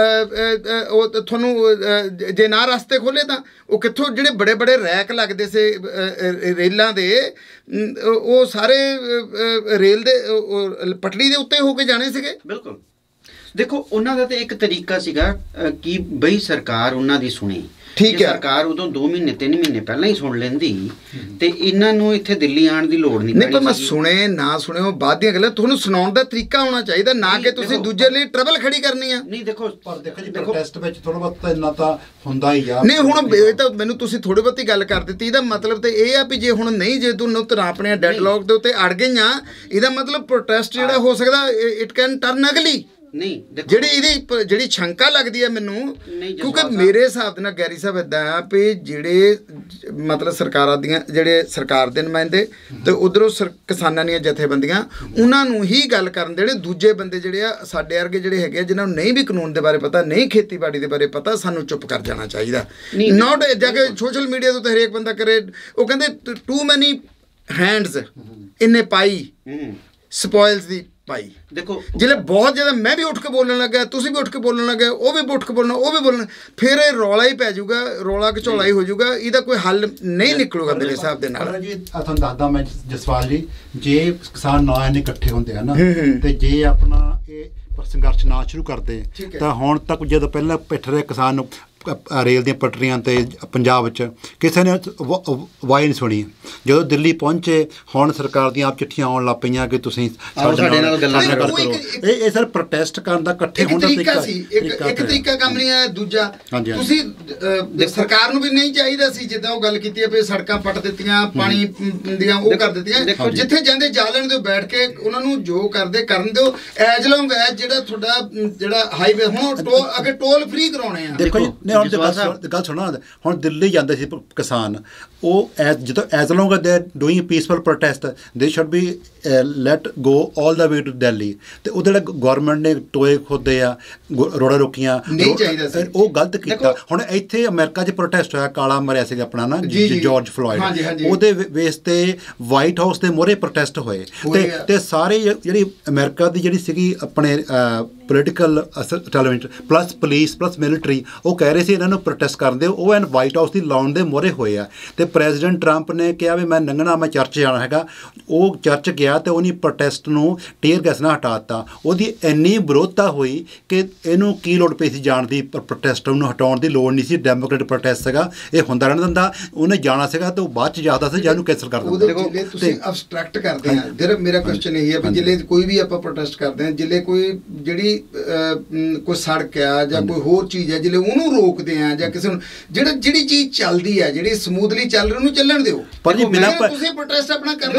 ਤੁਹਾਨੂੰ ਜੇ ਨਾ ਰਸਤੇ ਖੋਲੇ ਤਾਂ ਉਹ ਕਿੱਥੋਂ, ਜਿਹੜੇ ਬੜੇ ਬੜੇ ਰੈਕ ਲੱਗਦੇ ਸੀ ਰੇਲਾਂ ਦੇ, ਉਹ ਸਾਰੇ ਰੇਲ ਦੇ ਪਟੜੀ ਦੇ ਉੱਤੇ ਹੋ ਕੇ ਜਾਣੇ ਸੀਗੇ। ਬਿਲਕੁਲ। ਦੇਖੋ, ਉਹਨਾਂ ਦਾ ਤਾਂ ਇੱਕ ਤਰੀਕਾ ਸੀਗਾ ਕਿ ਬਈ ਸਰਕਾਰ ਉਹਨਾਂ ਦੀ ਸੁਣੇ। ਠੀਕ ਹੈ, ਸਰਕਾਰ ਉਦੋਂ 2 ਮਹੀਨੇ 3 ਮਹੀਨੇ ਪਹਿਲਾਂ ਹੀ ਸੁਣ ਲੈਂਦੀ ਤੇ ਇਹਨਾਂ ਨੂੰ ਇੱਥੇ ਦਿੱਲੀ ਆਉਣ ਦੀ ਲੋੜ ਨਹੀਂ। ਪਰ ਮੈਂ ਸੁਣੇ ਨਾ ਸੁਣੇ ਉਹ ਬਾਅਦ ਦੀਆਂ ਗੱਲਾਂ, ਤੁਹਾਨੂੰ ਸੁਣਾਉਣ ਦਾ ਤਰੀਕਾ ਹੋਣਾ ਚਾਹੀਦਾ, ਨਾ ਕਿ ਤੁਸੀਂ ਦੂਜੇ ਲਈ ਟਰਬਲ ਖੜੀ ਕਰਨੀ ਆ। ਨਹੀਂ ਦੇਖੋ, ਪਰ ਦੇਖੋ ਜੀ, ਪ੍ਰੋਟੈਸਟ ਵਿੱਚ ਥੋੜਾ ਬਹੁਤ ਇੰਨਾ ਤਾਂ ਹੁੰਦਾ ਹੀ ਆ। ਨਹੀਂ ਹੁਣ ਇਹ ਤਾਂ ਮੈਨੂੰ ਤੁਸੀਂ ਥੋੜੀ ਬਹੁਤੀ ਗੱਲ ਕਰ ਦਿੱਤੀ, ਇਹਦਾ ਮਤਲਬ ਤੇ ਇਹ ਆ ਵੀ ਜੇ ਹੁਣ ਨਹੀਂ, ਜੇ ਤੁਹਾਨੂੰ ਧਿਰਾਂ ਆਪਣੇ ਡੈਡਲੌਕ ਦੇ ਉੱਤੇ ਅੜ ਗਈਆਂ, ਇਹਦਾ ਮਤਲਬ ਪ੍ਰੋਟੈਸਟ ਜਿਹੜਾ ਹੋ ਸਕਦਾ ਇਟ ਕੈਨ ਟਰਨ ਅਗਲੀ। ਨਹੀਂ ਦੇਖੋ ਜਿਹੜੀ ਇਹਦੀ ਜਿਹੜੀ ਸ਼ੰਕਾ ਲੱਗਦੀ ਹੈ ਮੈਨੂੰ, ਕਿਉਂਕਿ ਮੇਰੇ ਹਿਸਾਬ ਦੇ ਨਾਲ ਗੈਰੀ ਸਾਹਿਬ ਇਦਾਂ ਆ ਵੀ ਜਿਹੜੇ ਮਤਲਬ ਸਰਕਾਰਾਂ ਦੀਆਂ ਜਿਹੜੇ ਸਰਕਾਰ ਦੇ ਨੁਮਾਇੰਦੇ ਤੇ ਉਧਰੋਂ ਕਿਸਾਨਾਂ ਦੀਆਂ ਜਥੇਬੰਦੀਆਂ ਉਹਨਾਂ ਨੂੰ ਹੀ ਗੱਲ ਕਰਨ ਦੇਣੇ। ਦੂਜੇ ਬੰਦੇ ਜਿਹੜੇ ਆ ਸਾਡੇ ਵਰਗੇ ਜਿਹੜੇ ਹੈਗੇ ਆ ਜਿਨ੍ਹਾਂ ਨੂੰ ਨਹੀਂ ਵੀ ਕਾਨੂੰਨ ਦੇ ਬਾਰੇ ਪਤਾ, ਨਹੀਂ ਖੇਤੀਬਾੜੀ ਦੇ ਬਾਰੇ ਪਤਾ, ਸਾਨੂੰ ਚੁੱਪ ਕਰ ਜਾਣਾ ਚਾਹੀਦਾ। ਨੋਟ ਜਾ ਕੇ ਸੋਸ਼ਲ ਮੀਡੀਆ ਤੋਂ ਹਰੇਕ ਬੰਦਾ ਕਰੇ, ਉਹ ਕਹਿੰਦੇ ਟੂ ਮੈਨੀ ਹੈਂਡਸ ਇਨ ਏ ਪਾਈ ਸਪੋਇਲਸ ਦੀ ਭਾਈ। ਦੇਖੋ ਜਿਹੜੇ ਬਹੁਤ ਜ਼ਿਆਦਾ ਮੈਂ ਵੀ ਉੱਠ ਕੇ ਬੋਲਣ ਲੱਗਾ, ਤੁਸੀਂ ਵੀ ਉੱਠ ਕੇ ਬੋਲਣ ਲੱਗੇ, ਉਹ ਵੀ ਉੱਠ ਕੇ ਬੋਲਣਾ, ਉਹ ਵੀ ਬੋਲਣਾ, ਫਿਰ ਇਹ ਰੌਲਾ ਹੀ ਪੈ ਜਾਊਗਾ, ਰੌਲਾ ਘਚੋਲਾ ਹੀ ਹੋ ਜਾਊਗਾ, ਇਹਦਾ ਕੋਈ ਹੱਲ ਨਹੀਂ ਨਿਕਲੂਗਾ ਮੇਰੇ ਹਿਸਾਬ ਦੇ ਨਾਲ। ਜੀ ਤੁਹਾਨੂੰ ਦੱਸਦਾ ਮੈਂ ਜਸਵਾਲ ਜੀ, ਜੇ ਕਿਸਾਨ ਨਾ ਇਹਨੇ ਇਕੱਠੇ ਹੁੰਦੇ ਹਨ ਤੇ ਜੇ ਆਪਣਾ ਇਹ ਸੰਘਰਸ਼ ਨਾ ਸ਼ੁਰੂ ਕਰਦੇ ਤਾਂ ਹੁਣ ਤੱਕ ਜਦੋਂ ਪਹਿਲਾਂ ਪਿੱਠ ਰਹੇ ਕਿਸਾਨ ਨੂੰ ਰੇਲ ਦੀਆਂ ਪਟਰੀਆਂ ਤੇ ਪੰਜਾਬ 'ਚ ਕਿਸੇ ਨੇ ਵਾਈ ਨਹੀਂ ਸੁਣੀ। ਜਦੋਂ ਦਿੱਲੀ ਪਹੁੰਚੇ ਹੁਣ ਸਰਕਾਰ ਦੀਆਂ ਆਪ ਚਿੱਠੀਆਂ ਆਉਣ ਲੱਗ ਪਈਆਂ ਕਿ ਤੁਸੀਂ ਸਾਡੇ ਨਾਲ ਗੱਲਾਂ ਕਰੋ। ਇਹ ਸਰ ਪ੍ਰੋਟੈਸਟ ਕਰਨ ਦਾ ਇਕੱਠੇ ਹੋਣ ਦਾ ਤਰੀਕਾ ਸੀ। ਇੱਕ ਤਰੀਕਾ ਕੰਮ ਨਹੀਂ ਹੈ। ਦੂਜਾ ਤੁਸੀਂ ਸਰਕਾਰ ਨੂੰ ਵੀ ਨਹੀਂ ਚਾਹੀਦਾ ਸੀ ਜਿੱਦਾਂ ਉਹ ਗੱਲ ਕੀਤੀ ਹੈ ਵੀ ਸੜਕਾਂ ਪੱਟ ਦਿੱਤੀਆਂ, ਪਾਣੀ ਦੀਆਂ ਉਹ ਕਰ ਦਿੱਤੀਆਂ, ਜਿੱਥੇ ਜਾਂਦੇ ਜਾ ਲੈਣ ਦਿਓ, ਬੈਠ ਕੇ ਉਹਨਾਂ ਨੂੰ ਜੋ ਕਰਦੇ ਕਰਨ ਦਿਓ। ਐਜ ਲੌਂਗ ਐਜ ਜਿਹੜਾ ਤੁਹਾਡਾ ਜਿਹੜਾ ਹਾਈਵੇ ਹੁਣ ਅੱਗੇ ਟੋਲ ਫ੍ਰੀ ਕਰਾਉਣੇ ਆ। ਦੇਖੋ ਹੁਣ ਗੱਲ ਸੁਣਾ, ਹੁਣ ਦਿੱਲੀ ਜਾਂਦੇ ਸੀ ਕਿਸਾਨ, ਉਹ ਜਦੋਂ as long as they doing peaceful protest they should be let go all the way to Delhi. ਤੇ ਉਹ ਜਿਹੜਾ ਗਵਰਨਮੈਂਟ ਨੇ ਟੋਏ ਖੋਦੇ ਆ, ਰੋੜਾ ਰੋਕੀਆਂ, ਨਹੀਂ ਚਾਹੀਦਾ ਸੀ, ਉਹ ਗਲਤ ਕੀਤਾ। ਹੁਣ ਇੱਥੇ ਅਮਰੀਕਾ 'ਚ ਪ੍ਰੋਟੈਸਟ ਹੋਇਆ, ਕਾਲਾ ਮਰਿਆ ਸੀਗਾ ਆਪਣਾ ਨਾ ਜਾਰਜ ਫਲੋਇਡ, ਉਹਦੇ ਬੇਸ ਤੇ ਵਾਈਟ ਹਾਊਸ ਦੇ ਮੂਹਰੇ ਪ੍ਰੋਟੈਸਟ ਹੋਏ ਤੇ ਸਾਰੇ ਜਿਹੜੀ ਅਮਰੀਕਾ ਦੀ ਜਿਹੜੀ ਸੀਗੀ ਆਪਣੇ political establishment plus police plus military, ਉਹ ਕਹਿ ਰਹੇ ਸੀ ਇਹਨਾਂ ਨੂੰ ਪ੍ਰੋਟੈਸਟ ਕਰਨ ਦਿਓ। ਉਹ ਐਨ ਵਾਈਟ ਹਾਊਸ ਦੀ ਲਾਉਣ ਦੇ ਮੂਹਰੇ ਹੋਏ ਆ ਤੇ ਪ੍ਰੈਜ਼ੀਡੈਂਟ ਟਰੰਪ ਨੇ ਕਿਹਾ ਵੀ ਮੈਂ ਲੰਘਣਾ, ਮੈਂ ਚਰਚ ਜਾਣਾ ਹੈਗਾ। ਉਹ ਚਰਚ ਗਿਆ ਤੇ ਉਹਨੇ ਪ੍ਰੋਟੈਸਟ ਨੂੰ ਟੀਅਰ ਗੈਸ ਨਾਲ ਹਟਾ ਦਿੱਤਾ। ਉਹਦੀ ਇੰਨੀ ਵਿਰੋਧਤਾ ਹੋਈ ਕਿ ਇਹਨੂੰ ਕੀ ਲੋੜ ਪਈ ਸੀ ਜਾਣ ਦੀ, ਪ੍ਰੋਟੈਸਟ ਨੂੰ ਹਟਾਉਣ ਦੀ ਲੋੜ ਨਹੀਂ ਸੀ। ਡੈਮੋਕ੍ਰੇਟ ਪ੍ਰੋਟੈਸਟ ਸੀਗਾ, ਇਹ ਹੁੰਦਾ ਰਹਿਣ ਦਿੰਦਾ। ਉਹਨੇ ਜਾਣਾ ਸੀਗਾ ਤੇ ਉਹ ਬਾਅਦ 'ਚ ਜਾਂਦਾ ਸੀ ਜਾਂ ਉਹਨੂੰ ਕੈਂਸਲ ਕਰ ਦਿੰਦਾ। ਜਿੱਲੇ ਤੁਸੀਂ ਅਬਸਟਰੈਕਟ ਕਰਦੇ ਆ, ਜਿਹੜਾ ਮੇਰਾ ਕੁਐਸਚਨ ਇਹ ਹੈ ਵੀ ਜਿੱਲੇ ਕੋਈ ਵੀ ਆਪਾਂ ਪ੍ਰੋਟੈਸਟ ਕਰਦੇ ਹਾਂ, ਜਿੱਲੇ ਕੋਈ ਜਿਹੜੀ ਕੋਈ ਸੜਕ ਆ ਜਾਂ ਕੋਈ ਹੋਰ ਚੀਜ਼ ਹੈ, ਜਿੱਲੇ ਉਹਨੂੰ ਰੋਕਦੇ ਆ ਜਾਂ ਕਿਸੇ ਨੂੰ ਜਿਹੜੀ ਚੀਜ਼ ਚੱਲਦੀ ਹੈ, ਜਿਹੜੀ ਸਮੂਥਲੀ ਚੱਲ ਰਹੀ ਉਹਨੂੰ ਚੱਲਣ ਦਿਓ। ਪਰ ਜੀ ਤੁਸੀਂ ਪ੍ਰੋਟੈਸਟ ਆਪਣਾ ਕਰਨਾ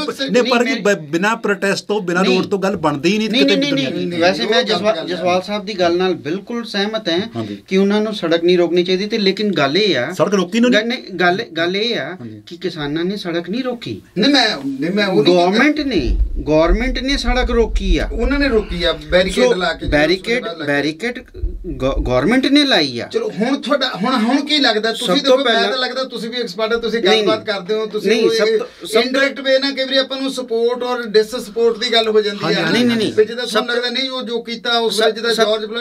ਪਰ ਬਿਨਾਂ ਪ੍ਰੋਟੈਸਟ ਤੋਂ ਬਿਨਾਂ ਰੋਡ ਤੋਂ ਗੱਲ ਬਣਦੀ ਹੀ ਨਹੀਂ। ਵੈਸੇ ਮੈਂ ਜਸਵਾਲ ਸਾਹਿਬ ਦੀ ਗੱਲ ਨਾਲ ਬਿਲਕੁਲ ਸਹਿਮਤ ਹਾਂ ਕਿ ਉਹਨਾਂ ਨੂੰ ਸੜਕ ਨਹੀਂ ਰੋਕਣੀ ਚਾਹੀਦੀ ਤੇ ਲੇਕਿਨ ਗੱਲ ਇਹ ਆ ਸੜਕ ਰੋਕੀ ਨੂੰ ਗੱਲ ਇਹ ਆ ਕਿ ਕਿਸਾਨਾਂ ਨੇ ਸੜਕ ਨਹੀਂ ਰੋਕੀ। ਮੈਂ ਗਵਰਨਮੈਂਟ ਨੇ ਸੜਕ ਰੋਕੀ ਆ, ਉਹਨਾਂ ਨੇ ਰੋਕੀ ਆ ਬੈਰੀਕੇਡ ਲਾ ਕੇ। ਬੈਰੀਕੇਡ ਗਵਰਨਮੈਂਟ ਨੇ ਲਾਈ ਆ। ਚਲੋ ਹੁਣ ਤੁਹਾਡਾ ਹੁਣ ਕੀ ਲੱਗਦਾ? ਤੁਸੀਂ ਦੇਖੋ ਮੈਂ ਤਾਂ ਲੱਗਦਾ ਤੁਸੀਂ ਵੀ ਐਕਸਪਰਟ ਹੋ, ਤੁਸੀਂ ਗੱਲਬਾਤ ਕਰਦੇ ਹੋ, ਤੁਸੀਂ ਇਨਡਾਇਰੈਕਟ ਵੇ ਨਾਲ ਕਈ ਵਾਰੀ ਆਪਾਂ ਨੂੰ ਸਪੋਰਟ ਔਰ ਡਿਸ ਸਪੋਰਟ ਦੀ ਗੱਲ ਹੋ ਜਾਂਦੀ ਹੈ। ਨਹੀਂ ਜਿੱਦਾਂ ਤੁਹਾਨੂੰ ਲੱਗਦਾ ਨਹੀਂ ਉਹ ਜੋ ਕੀਤਾ ਉਸ ਵੇਲੇ ਜਿੱਦਾਂ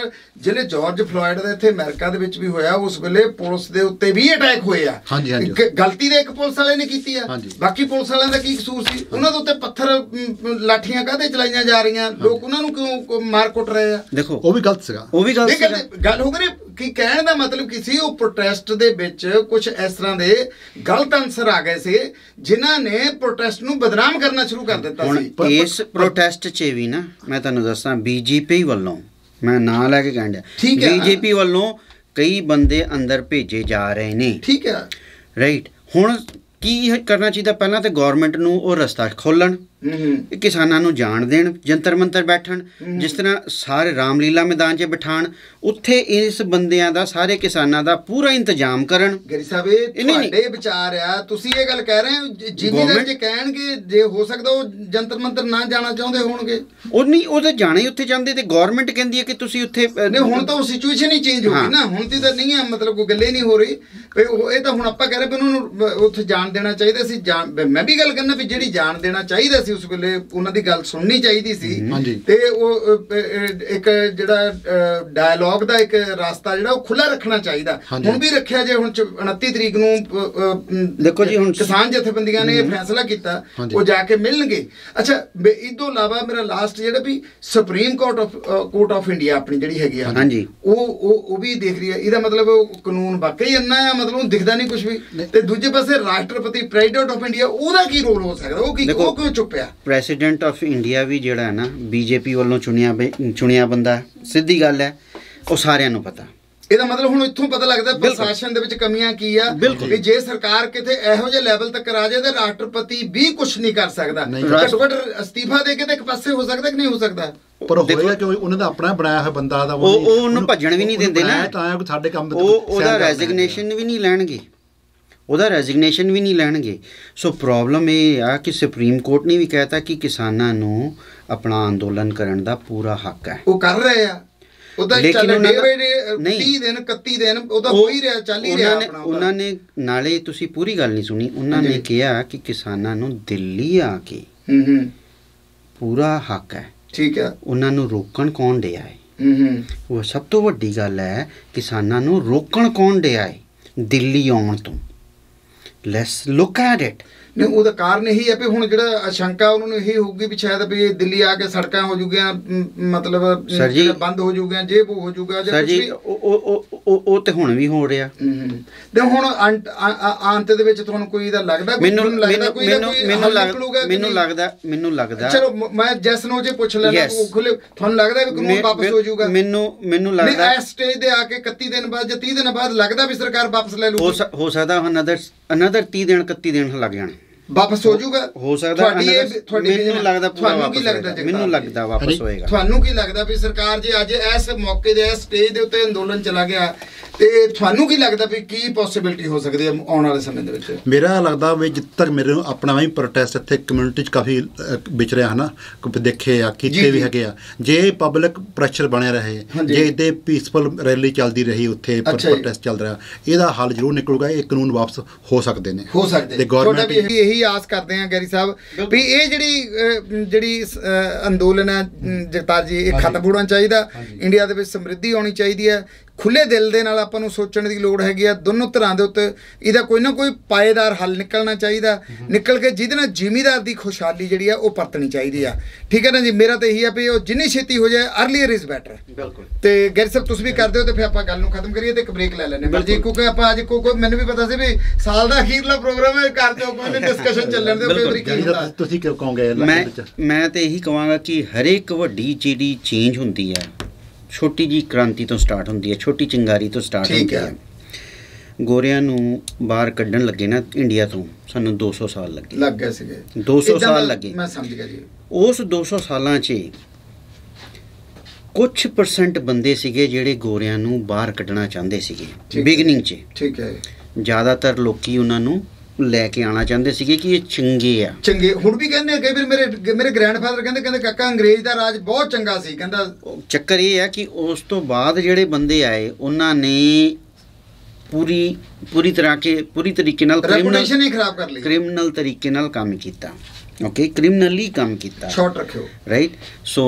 ਜਾਰਜ ਫਲੋਇਡ ਦਾ ਇੱਥੇ ਅਮਰੀਕਾ ਦੇ ਵਿੱਚ ਵੀ ਹੋਇਆ, ਉਸ ਵੇਲੇ ਪੁਲਿਸ ਦੇ ਉੱਤੇ ਵੀ ਅਟੈਕ ਹੋਏ ਆ। ਗਲਤੀ ਤਾਂ ਇੱਕ ਪੁਲਿਸ ਵਾਲੇ ਨੇ ਕੀਤੀ ਆ, ਬਾਕੀ ਪੁਲਿਸ ਵਾਲਿਆਂ ਦਾ ਕੀ ਕਸੂਰ ਸੀ? ਉਹਨਾਂ ਦੇ ਉੱਤੇ ਪੱਥਰ ਲਾਠੀਆਂ ਕਾਹਦੇ ਚਲਾਈਆਂ ਜਾ ਰਹੀਆਂ, ਲੋਕ ਉਹਨਾਂ ਨੂੰ ਕਿਉਂ ਮਾਰ ਕੁੱਟ ਰਹੇ ਆ? ਦੇਖੋ ਉਹ ਵੀ ਗਲਤ ਸੀਗਾ, ਗੱਲ ਹੋ ਗਈ। ਕਿ ਕਹਿਣ ਦਾ ਮਤਲਬ ਕੀ ਸੀ, ਉਹ ਪ੍ਰੋਟੈਸਟ ਦੇ ਵਿੱਚ ਕੁਝ ਇਸ ਤਰ੍ਹਾਂ ਦੇ ਗਲਤ ਅਨਸਰ ਆ ਗਏ ਸੀ ਜਿਨ੍ਹਾਂ ਨੇ ਪ੍ਰੋਟੈਸਟ ਨੂੰ ਬਦਨਾਮ ਕਰਨਾ ਸ਼ੁਰੂ ਕਰ ਦਿੱਤਾ ਸੀ। ਇਸ ਪ੍ਰੋਟੈਸਟ 'ਚ ਵੀ ਨਾ ਮੈਂ ਤੁਹਾਨੂੰ ਦੱਸਾਂ ਬੀਜੇਪੀ ਵੱਲੋਂ, ਮੈਂ ਨਾਂ ਲੈ ਕੇ ਕਹਿੰਦਾ, ਬੀਜੇਪੀ ਵੱਲੋਂ ਕਈ ਬੰਦੇ ਅੰਦਰ ਭੇਜੇ ਜਾ ਰਹੇ ਨੇ। ਠੀਕ ਹੈ, ਰਾਈਟ। ਹੁਣ ਕੀ ਕਰਨਾ ਚਾਹੀਦਾ? ਪਹਿਲਾਂ ਤਾਂ ਗਵਰਨਮੈਂਟ ਨੂੰ ਉਹ ਰਸਤਾ ਖੋਲ੍ਹਣ, ਕਿਸਾਨਾਂ ਨੂੰ ਜਾਣ ਦੇਣ, ਜੰਤਰ ਮੰਤਰ ਬੈਠਣ, ਜਿਸ ਤਰ੍ਹਾਂ ਸਾਰੇ ਰਾਮਲੀਲਾ ਮੈਦਾਨ 'ਚ ਬਿਠਾਣ, ਉੱਥੇ ਇਸ ਬੰਦਿਆਂ ਦਾ ਸਾਰੇ ਕਿਸਾਨਾਂ ਦਾ ਪੂਰਾ ਇੰਤਜ਼ਾਮ ਕਰਨ। ਗਰੀ ਸਾਹਿਬ ਇਹ ਤੁਹਾਡੇ ਵਿਚਾਰ ਆ, ਤੁਸੀਂ ਇਹ ਗੱਲ ਕਹਿ ਰਹੇ ਹੋ ਜ਼ਿਮੀਂਦਾਰ ਜੇ ਕਹਿਣਗੇ ਜੇ ਹੋ ਸਕਦਾ ਉਹ ਜੰਤਰ ਮੰਤਰ ਨਾ ਜਾਣਾ ਚਾਹੁੰਦੇ ਹੋਣਗੇ, ਉਹ ਨਹੀਂ, ਉਹ ਤਾਂ ਜਾਣਾ ਹੀ ਉੱਥੇ ਜਾਂਦੇ ਤੇ ਗਵਰਨਮੈਂਟ ਕਹਿੰਦੀ ਹੈ ਕਿ ਤੁਸੀਂ ਉੱਥੇ ਨਹੀਂ। ਹੁਣ ਤਾਂ ਉਹ ਸਿਚੁਏਸ਼ਨ ਹੀ ਚੇਂਜ ਹੋ ਗਈ ਨਾ, ਹੁਣ ਦੀ ਤਾਂ ਨਹੀਂ ਹੈ, ਮਤਲਬ ਕੋਈ ਗੱਲੇ ਨਹੀਂ ਹੋ ਰਹੀ। ਇਹ ਤਾਂ ਹੁਣ ਆਪਾਂ ਕਹਿ ਰਹੇ ਵੀ ਉਹਨਾਂ ਨੂੰ ਉੱਥੇ ਜਾਣ ਦੇਣਾ ਚਾਹੀਦਾ ਸੀ। ਮੈਂ ਵੀ ਗੱਲ ਕਰਨਾ ਵੀ ਜਿਹੜੀ ਜਾਣ ਦੇਣਾ ਚਾਹੀਦਾ ਸੀ ਉਸ ਵੇਲੇ ਉਹਨਾਂ ਦੀ ਗੱਲ ਸੁਣਨੀ ਚਾਹੀਦੀ ਸੀ ਤੇ ਉਹ ਇੱਕ ਜਿਹੜਾ ਡਾਇਲੌਗ ਦਾ ਇੱਕ ਰਸਤਾ ਜਿਹੜਾ ਉਹ ਖੁੱਲਾ ਰੱਖਣਾ ਚਾਹੀਦਾ। ਹੁਣ ਵੀ ਰੱਖਿਆ ਜੇ ਹੁਣ 29 ਤਰੀਕ ਨੂੰ ਦੇਖੋ ਜੀ ਹੁਣ ਕਿਸਾਨ ਜਥੇਬੰਦੀਆਂ ਨੇ ਇਹ ਫੈਸਲਾ ਕੀਤਾ, ਉਹ ਜਾ ਕੇ ਮਿਲਣਗੇ। ਅੱਛਾ, ਇਸ ਤੋਂ ਇਲਾਵਾ ਮੇਰਾ ਲਾਸਟ ਜਿਹੜਾ ਵੀ ਸੁਪਰੀਮ ਕੋਰਟ ਆਫ ਇੰਡੀਆ ਆਪਣੀ ਜਿਹੜੀ ਹੈਗੀ ਆ, ਉਹ ਵੀ ਦੇਖ ਰਹੀ ਹੈ। ਇਹਦਾ ਮਤਲਬ ਕਾਨੂੰਨ ਵਾਕਈ ਇੰਨਾ ਆ, ਮਤਲਬ ਦਿਖਦਾ ਨਹੀਂ ਕੁਝ ਵੀ। ਤੇ ਦੂਜੇ ਪਾਸੇ ਰਾਸ਼ਟਰਪਤੀ ਪ੍ਰੈਜ਼ੀਡੈਂਟ ਆਫ ਇੰਡੀਆ, ਉਹਦਾ ਕੀ ਰੋਲ ਹੋ ਸਕਦਾ? ਉਹ ਕਿਉਂ ਚੁੱਪਿਆ? ਪ੍ਰੈਜ਼ੀਡੈਂਟ ਆਫ ਇੰਡੀਆ ਵੀ ਜਿਹੜਾ ਹੈ ਨਾ ਬੀਜੇਪੀ ਵੱਲੋਂ ਚੁਣਿਆ ਬੰਦਾ, ਸਿੱਧੀ ਗੱਲ ਹੈ, ਉਹ ਸਾਰਿਆਂ ਨੂੰ ਪਤਾ। ਇਹਦਾ ਮਤਲਬ ਹੁਣ ਇੱਥੋਂ ਪਤਾ ਲੱਗਦਾ ਪ੍ਰਸ਼ਾਸਨ ਦੇ ਵਿੱਚ ਕਮੀਆਂ ਕੀ ਆ ਵੀ ਜੇ ਸਰਕਾਰ ਕਿਤੇ ਇਹੋ ਜਿਹੇ ਲੈਵਲ ਤੱਕ ਆ ਜਾਏ ਤਾਂ ਰਾਸ਼ਟਰਪਤੀ ਵੀ ਕੁਝ ਨਹੀਂ ਕਰ ਸਕਦਾ। ਘੱਟੋ ਘੱਟ ਅਸਤੀਫਾ ਦੇ ਕੇ ਤਾਂ ਇੱਕ ਪਾਸੇ ਹੋ ਸਕਦਾ ਕਿ ਨਹੀਂ ਹੋ ਸਕਦਾ? ਪਰ ਹੋਇਆ ਕਿ ਉਹਨਾਂ ਦਾ ਆਪਣਾ ਬਣਾਇਆ ਹੋਇਆ ਬੰਦਾ ਦਾ ਉਹ ਉਹਨੂੰ ਭੱਜਣ ਵੀ ਨਹੀਂ ਦਿੰਦੇ ਨਾ, ਤਾਂ ਸਾਡੇ ਕੰਮ ਉਹਦਾ ਰੈਜ਼ਿਗਨੇਸ਼ਨ ਵੀ ਨਹੀਂ ਲੈਣਗੇ, ਉਹਦਾ ਰੈਜ਼ਿਗਨੇਸ਼ਨ ਵੀ ਨਹੀਂ ਲੈਣਗੇ। ਸੋ ਪ੍ਰੋਬਲਮ ਇਹ ਆ ਕਿ ਸੁਪਰੀਮ ਕੋਰਟ ਨੇ ਵੀ ਕਹਿਤਾ ਕਿ ਕਿਸਾਨਾਂ ਨੂੰ ਆਪਣਾ ਅੰਦੋਲਨ ਕਰਨ ਦਾ ਪੂਰਾ ਹੱਕ ਹੈ। ਉਹ ਕਰ ਰਹੇ ਆ, ਉਹਦਾ ਚੱਲ ਡੇ ਬਾਈ ਡੇ 30 ਦਿਨ 31 ਦਿਨ ਉਹਦਾ ਹੋ ਹੀ ਰਿਹਾ, ਚੱਲ ਹੀ ਰਿਹਾ ਆਪਣਾ। ਉਹਨਾਂ ਨੇ ਨਾਲੇ ਤੁਸੀਂ ਪੂਰੀ ਗੱਲ ਨਹੀਂ ਸੁਣੀ, ਉਹਨਾਂ ਨੇ ਕਿਹਾ ਕਿ ਕਿਸਾਨਾਂ ਨੂੰ ਦਿੱਲੀ ਆ ਕੇ ਪੂਰਾ ਹੱਕ ਹੈ। ਠੀਕ ਹੈ। ਉਹਨਾਂ ਨੂੰ ਰੋਕਣ ਕੌਣ ਡਿਆ ਹੈ? ਉਹ ਸਭ ਤੋਂ ਵੱਡੀ ਗੱਲ ਹੈ, ਕਿਸਾਨਾਂ ਨੂੰ ਰੋਕਣ ਕੌਣ ਡਿਆ ਹੈ ਦਿੱਲੀ ਆਉਣ ਤੋਂ? Let's look at it. ਨਹੀਂ, ਉਹਦਾ ਕਾਰਨ ਇਹੀ ਹੈ ਵੀ ਹੁਣ ਜਿਹੜਾ ਆਸ਼ੰਕਾ ਉਹਨਾਂ ਨੂੰ ਇਹੀ ਹੋਊਗੀ ਵੀ ਸ਼ਾਇਦ ਵੀ ਦਿੱਲੀ ਆ ਕੇ ਸੜਕਾਂ ਹੋ ਜੂਗੀਆਂ, ਮਤਲਬ ਬੰਦ ਹੋ ਜੂਗੀਆਂ, ਜੇ ਉਹ ਹੋ ਜੂਗਾ ਸਰ ਜੀ। ਉਹ ਤੇ ਹੁਣ ਵੀ ਹੋ ਰਿਹਾ। ਤੇ ਹੁਣ ਅੰਤ ਦੇ ਵਿੱਚ ਤੁਹਾਨੂੰ ਕੋਈ ਇਹਦਾ ਲੱਗਦਾ? ਮੈਨੂੰ ਲੱਗਦਾ ਚਲੋ ਮੈਂ ਜੈਸ ਨੂੰ ਜੇ ਪੁੱਛ ਲੈਣਾ ਤੁਹਾਨੂੰ ਲੱਗਦਾ ਵੀ ਕਾਨੂੰਨ ਵਾਪਸ ਹੋ ਜਾਊਗਾ? ਮੈਨੂੰ ਲੱਗਦਾ ਇਸ ਸਟੇਜ ਦੇ ਆ ਕੇ 31 ਦਿਨ ਬਾਅਦ ਜਾਂ 30 ਦਿਨ ਬਾਅਦ ਲੱਗਦਾ ਵੀ ਸਰਕਾਰ ਵਾਪਸ ਲੈ ਲੂ? ਹੋ ਸਕਦਾ ਅਨਦਰ 30 ਦਿਨ 31 ਦਿਨ ਲੱਗ ਜਾਣ, ਵਾਪਸ ਹੋ ਜਾਊਗਾ। ਹੋ ਸਕਦਾ ਮੈਨੂੰ ਲੱਗਦਾ ਪੂਰਾ ਵਾਪਸ ਹੋਏਗਾ। ਮੈਨੂੰ ਲੱਗਦਾ ਵਾਪਸ ਹੋਏਗਾ। ਤੁਹਾਨੂੰ ਕੀ ਲੱਗਦਾ ਵੀ ਸਰਕਾਰ ਜੇ ਅੱਜ ਇਸ ਮੌਕੇ ਦੇ ਇਸ ਸਟੇਜ ਦੇ ਉੱਤੇ ਅੰਦੋਲਨ ਚਲਾ ਗਿਆ ਤੇ ਤੁਹਾਨੂੰ ਕੀ ਲੱਗਦਾ ਵੀ ਕੀ ਪੋਸਿਬਿਲਿਟੀ ਹੋ ਸਕਦੀ ਹੈ ਆਉਣ ਵਾਲੇ ਸਮੇਂ ਦੇ ਵਿੱਚ? ਮੇਰਾ ਲੱਗਦਾ ਵੀ ਜਿੱਦ ਤੱਕ ਮੇਰੇ ਨੂੰ ਆਪਣਾ ਵੀ ਪ੍ਰੋਟੈਸਟ ਇੱਥੇ ਕਮਿਊਨਿਟੀ 'ਚ ਕਾਫੀ ਵਿਚ ਰਿਹਾ ਹਨਾ, ਦੇਖੇ ਆ, ਕੀਤੇ ਵੀ ਹੈਗੇ ਆ। ਜੇ ਪਬਲਿਕ ਪ੍ਰੈਸ਼ਰ ਬਣਿਆ ਰਹੇ, ਜੇ ਇਹਦੇ ਪੀਸਫੁਲ ਰੈਲੀ ਚੱਲਦੀ ਰਹੀ, ਉੱਥੇ ਪ੍ਰੋਟੈਸਟ ਚੱਲ ਰਿਹਾ, ਇਹਦਾ ਹੱਲ ਜ਼ਰੂਰ ਨਿਕਲੂਗਾ। ਇਹ ਕਾਨੂੰਨ ਵਾਪਸ ਹੋ ਸਕਦੇ ਨੇ, ਹੋ ਸਕਦੇ। ਤੇ ਗਵਰਨਮੈਂਟ ਇਹੀ ਆਸ ਕਰਦੇ ਆ ਗੈਰੀ ਸਾਹਿਬ ਵੀ ਇਹ ਜਿਹੜੀ ਅੰਦੋਲਨ ਹੈ ਜਗਤਾਰ ਜੀ, ਇਹ ਖਤਮ ਹੋਣਾ ਚਾਹੀਦਾ। ਇੰਡੀਆ ਦੇ ਵਿੱਚ ਸਮਰਿੱਧੀ ਆਉਣੀ ਚਾਹੀਦੀ ਹੈ। ਖੁੱਲੇ ਦਿਲ ਦੇ ਨਾਲ ਆਪਾਂ ਨੂੰ ਸੋਚਣ ਦੀ ਲੋੜ ਹੈਗੀ ਆ। ਦੋਨੋਂ ਧਿਰਾਂ ਦੇ ਉੱਤੇ ਇਹਦਾ ਕੋਈ ਨਾ ਕੋਈ ਪਾਏਦਾਰ ਹੱਲ ਨਿਕਲਣਾ ਚਾਹੀਦਾ, ਨਿਕਲ ਕੇ ਜਿਹਦੇ ਨਾਲ ਜ਼ਿਮੀਦਾਰ ਦੀ ਖੁਸ਼ਹਾਲੀ ਜਿਹੜੀ ਆ ਉਹ ਪਰਤਣੀ ਚਾਹੀਦੀ ਆ। ਠੀਕ ਹੈ ਨਾ ਜੀ? ਮੇਰਾ ਤਾਂ ਇਹੀ ਆ ਵੀ ਉਹ ਜਿੰਨੀ ਛੇਤੀ ਹੋ ਜਾਏ, ਅਰਲੀਅਰ ਇਜ਼ ਬੈਟਰ। ਬਿਲਕੁਲ। ਤੇ ਗੈਰੀ ਸਾਹਿਬ ਤੁਸੀਂ ਵੀ ਕਰਦੇ ਹੋ ਤੇ ਫਿਰ ਆਪਾਂ ਗੱਲ ਨੂੰ ਖਤਮ ਕਰੀਏ ਤੇ ਇੱਕ ਬ੍ਰੇਕ ਲੈ ਲੈਂਦੇ ਹਾਂ ਜੀ, ਕਿਉਂਕਿ ਆਪਾਂ ਅੱਜ ਕੋਈ ਮੈਨੂੰ ਵੀ ਪਤਾ ਸੀ ਵੀ ਸਾਲ ਦਾ ਅਖੀਰਲਾ ਪ੍ਰੋਗਰਾਮ ਹੈ, ਕਰਦੇ ਹੋ ਕੋਈ ਡਿਸਕਸ਼ਨ ਚੱਲਣ ਦੇ ਕਈ ਵਾਰੀ ਕੀ ਹੁੰਦਾ। ਤੁਸੀਂ ਕਿਉਂ ਕਹੋਗੇ? ਮੈਂ ਤੇ ਇਹੀ ਕਹਾਂਗਾ ਕਿ ਹਰੇਕ ਵੱਡੀ ਜਿਹੜੀ ਚੇਂਜ ਹੁੰਦੀ ਹੈ ਛੋਟੀ ਜੀ ਕ੍ਰਾਂਤੀ ਤੋਂ ਸਟਾਰਟ ਹੁੰਦੀ ਹੈ, ਛੋਟੀ ਚਿੰਗਾਰੀ ਤੋਂ ਸਟਾਰਟ ਹੁੰਦੀ ਹੈ। ਗੋਰਿਆਂ ਨੂੰ ਬਾਹਰ ਕੱਢਣ ਲੱਗੇ ਨਾ ਇੰਡੀਆ ਤੋਂ, ਸਾਨੂੰ 200 ਸਾਲ ਲੱਗ ਗਏ ਸੀਗੇ। 200 ਸਾਲ ਲੱਗੇ, ਮੈਂ ਸਮਝ ਗਿਆ ਜੀ। ਉਸ 200 ਸਾਲਾਂ 'ਚ ਕੁਝ % ਬੰਦੇ ਸੀਗੇ ਜਿਹੜੇ ਗੋਰਿਆਂ ਨੂੰ ਬਾਹਰ ਕੱਢਣਾ ਚਾਹੁੰਦੇ ਸੀਗੇ ਬਿਗਨਿੰਗ 'ਚ। ਠੀਕ ਹੈ। ਜ਼ਿਆਦਾਤਰ ਲੋਕੀ ਉਹਨਾਂ ਨੂੰ ਲੈ ਕੇ ਆਉਣਾ ਚਾਹੁੰਦੇ ਸੀਗੇ ਕਿ ਇਹ ਚੰਗੇ ਹੁਣ ਵੀ ਕਹਿੰਦੇ ਕਈ ਵਾਰ ਮੇਰੇ ਗ੍ਰੈਂਡਫਾਦਰ ਕਹਿੰਦੇ ਕਾਕਾ ਅੰਗਰੇਜ਼ ਦਾ ਰਾਜ ਬਹੁਤ ਚੰਗਾ ਸੀ। ਕਹਿੰਦਾ ਚੱਕਰ ਇਹ ਹੈ ਕਿ ਉਸ ਤੋਂ ਬਾਅਦ ਜਿਹੜੇ ਬੰਦੇ ਆਏ ਉਹਨਾਂ ਨੇ ਪੂਰੀ ਤਰੀਕੇ ਨਾਲ ਰੈਪੂਟੇਸ਼ਨ ਹੀ ਖਰਾਬ ਕਰ ਲਈ, ਕ੍ਰਿਮੀਨਲ ਤਰੀਕੇ ਨਾਲ ਕੰਮ ਕੀਤਾ। ਓਕੇ, ਕ੍ਰਿਮੀਨਲੀ ਕੰਮ ਕੀਤਾ, ਸ਼ਾਰਟ ਰੱਖਿਓ, ਰਾਈਟ। ਸੋ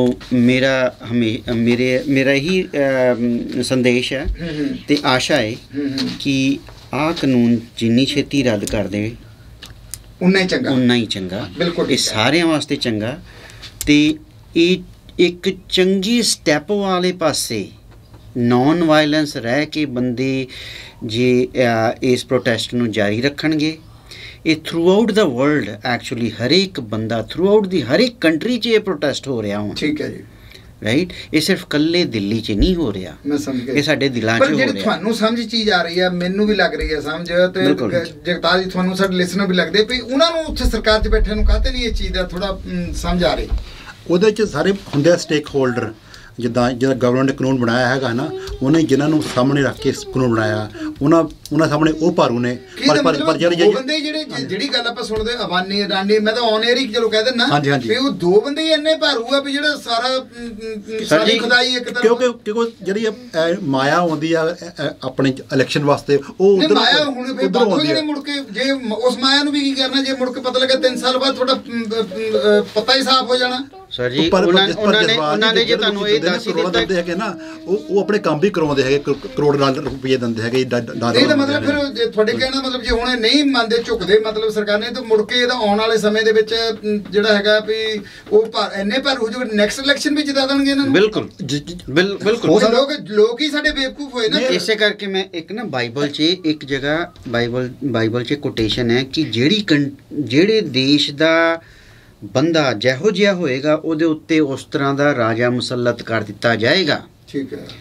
ਮੇਰਾ ਹੀ ਸੰਦੇਸ਼ ਹੈ ਤੇ ਆਸ਼ਾ ਹੈ ਕਿ ਆਹ ਕਾਨੂੰਨ ਜਿੰਨੀ ਛੇਤੀ ਰੱਦ ਕਰ ਦੇ ਉਨਾ ਹੀ ਚੰਗਾ। ਬਿਲਕੁਲ, ਇਹ ਸਾਰਿਆਂ ਵਾਸਤੇ ਚੰਗਾ। ਤੇ ਇਹ ਇੱਕ ਚੰਗੀ ਸਟੈਪ ਵਾਲੇ ਪਾਸੇ ਨੌਨ ਵਾਇਲੈਂਸ ਰਹਿ ਕੇ ਬੰਦੇ ਜੇ ਇਸ ਪ੍ਰੋਟੈਸਟ ਨੂੰ ਜਾਰੀ ਰੱਖਣਗੇ, ਇਹ throughout the world actually ਹਰੇਕ ਬੰਦਾ ਥਰੂ ਆਊਟ ਦੀ ਹਰੇਕ ਕੰਟਰੀ 'ਚ ਇਹ ਪ੍ਰੋਟੈਸਟ ਹੋ ਰਿਹਾ ਹੁਣ। ਠੀਕ ਹੈ ਜੀ, ਰਾਈਟ। ਇਹ ਸਿਰਫ ਕੱਲੇ ਦਿੱਲੀ 'ਚ ਨਹੀਂ ਹੋ ਰਿਹਾ, ਮੈਂ ਸਮਝ ਗਿਆ, ਇਹ ਸਾਡੇ ਦਿਲਾਂ 'ਚ ਹੋ ਰਿਹਾ। ਪਰ ਜਿਹੜੀ ਤੁਹਾਨੂੰ ਸਮਝ ਚੀਜ਼ ਆ ਰਹੀ ਹੈ, ਮੈਨੂੰ ਵੀ ਲੱਗ ਰਹੀ ਹੈ ਸਮਝ, ਤੇ ਜਗਤਾਰ ਜੀ ਤੁਹਾਨੂੰ ਸਾਡੇ ਲਿਸਨਰ ਵੀ ਲੱਗਦੇ ਵੀ ਉਹਨਾਂ ਨੂੰ ਉੱਥੇ ਸਰਕਾਰ 'ਚ ਬੈਠੇ ਨੂੰ ਕਾਹਤੇ ਨਹੀਂ ਇਹ ਚੀਜ਼ ਦਾ ਥੋੜਾ ਸਮਝ ਆ ਰਹੀ? ਉਹਦੇ 'ਚ ਸਾਰੇ ਹੁੰਦੇ ਆ ਸਟੇਕ ਹੋਲਡਰ। ਜਿੱਦਾਂ ਗਵਰਨਮੈਂਟ ਨੇ ਕਾਨੂੰਨ ਬਣਾਇਆ ਹੈਗਾ ਨਾ, ਉਹਨੇ ਜਿਨ੍ਹਾਂ ਨੂੰ ਸਾਹਮਣੇ ਰੱਖ ਕੇ ਕਾਨੂੰਨ ਬਣਾਇਆ ਉਹਨਾਂ ਸਾਹਮਣੇ ਉਹ ਭਾਰੂ ਨੇ। ਪਰ ਜਿਹੜੀ ਗੱਲ ਆਪਾਂ ਸੁਣਦੇ ਅਬਾਨੀ ਅਡਾਨੀ, ਮੈਂ ਤਾਂ ਔਨ ਏਅਰ ਹੀ ਚਲੋ ਕਹਿ ਦਿੰਦਾ ਵੀ ਉਹ ਦੋ ਬੰਦੇ ਹੀ ਇੰਨੇ ਭਾਰੂ ਆ ਵੀ ਜਿਹੜਾ ਸਾਰੀ ਖੁਦਾਈ ਇੱਕ ਤਰ੍ਹਾਂ, ਕਿਉਂਕਿ ਜਿਹੜੀ ਮਾਇਆ ਆਉਂਦੀ ਆ ਆਪਣੇ ਇਲੈਕਸ਼ਨ ਵਾਸਤੇ, ਉਹ ਮਾਇਆ ਹੁਣ ਫਿਰ ਬੰਦ ਹੋ ਜਾਣੀ ਮੁੜ ਕੇ। ਜੇ ਉਸ ਮਾਇਆ ਨੂੰ ਵੀ ਕੀ ਕਰਨਾ ਜੇ ਮੁੜ ਕੇ ਪਤਾ ਲੱਗਾ 3 ਸਾਲ ਬਾਅਦ ਤੁਹਾਡਾ ਪਤਾ ਹੀ ਸਾਫ਼ ਹੋ ਜਾਣਾ। ਸਰ ਜੀ ਉਹਨਾਂ ਨੇ ਜੇ ਤੁਹਾਨੂੰ ਇਹ ਦੱਸ ਹੀ ਦਿੱਤਾ ਹੈਗੇ ਨਾ, ਉਹ ਆਪਣੇ ਕੰਮ ਵੀ ਕਰਵਾਉਂਦੇ ਹੈਗੇ, ਕਰੋੜ ਰੁਪਏ ਦਿੰਦੇ ਹੈਗੇ। ਇਹਦਾ ਮਤਲਬ ਫਿਰ ਤੁਹਾਡੇ ਕਹਿਣ ਦਾ ਮਤਲਬ ਜੇ ਹੁਣ ਨਹੀਂ ਮੰਨਦੇ ਝੁਕਦੇ ਮਤਲਬ ਸਰਕਾਰ ਨੇ, ਤਾਂ ਮੁੜ ਕੇ ਇਹਦਾ ਆਉਣ ਵਾਲੇ ਸਮੇਂ ਦੇ ਵਿੱਚ ਜਿਹੜਾ ਹੈਗਾ ਵੀ ਉਹ ਇੰਨੇ ਭਰ ਹੋ ਜਾਊ, ਨੈਕਸਟ ਇਲੈਕਸ਼ਨ ਵੀ ਜਿਤਾ ਦੇਣਗੇ ਇਹਨਾਂ ਨੂੰ। ਬਿਲਕੁਲ ਬਿਲਕੁਲ, ਲੋਕ ਹੀ ਸਾਡੇ ਬੇਵਕੂਫ ਹੋਏ ਨਾ। ਇਸੇ ਕਰਕੇ ਮੈਂ ਇੱਕ ਨਾ ਬਾਈਬਲ 'ਚ ਇੱਕ ਜਗ੍ਹਾ ਬਾਈਬਲ 'ਚ ਕੋਟੇਸ਼ਨ ਹੈ ਕਿ ਜਿਹੜੇ ਦੇਸ਼ ਦਾ ਬੰਦਾ ਜਿਹੋ ਜਿਹਾ ਹੋਏਗਾ ਉਹਦੇ ਉੱਤੇ ਉਸ ਤਰ੍ਹਾਂ ਦਾ ਰਾਜਾ ਮੁਸੱਲਤ ਕਰ ਦਿੱਤਾ ਜਾਏਗਾ। ਠੀਕ ਹੈ।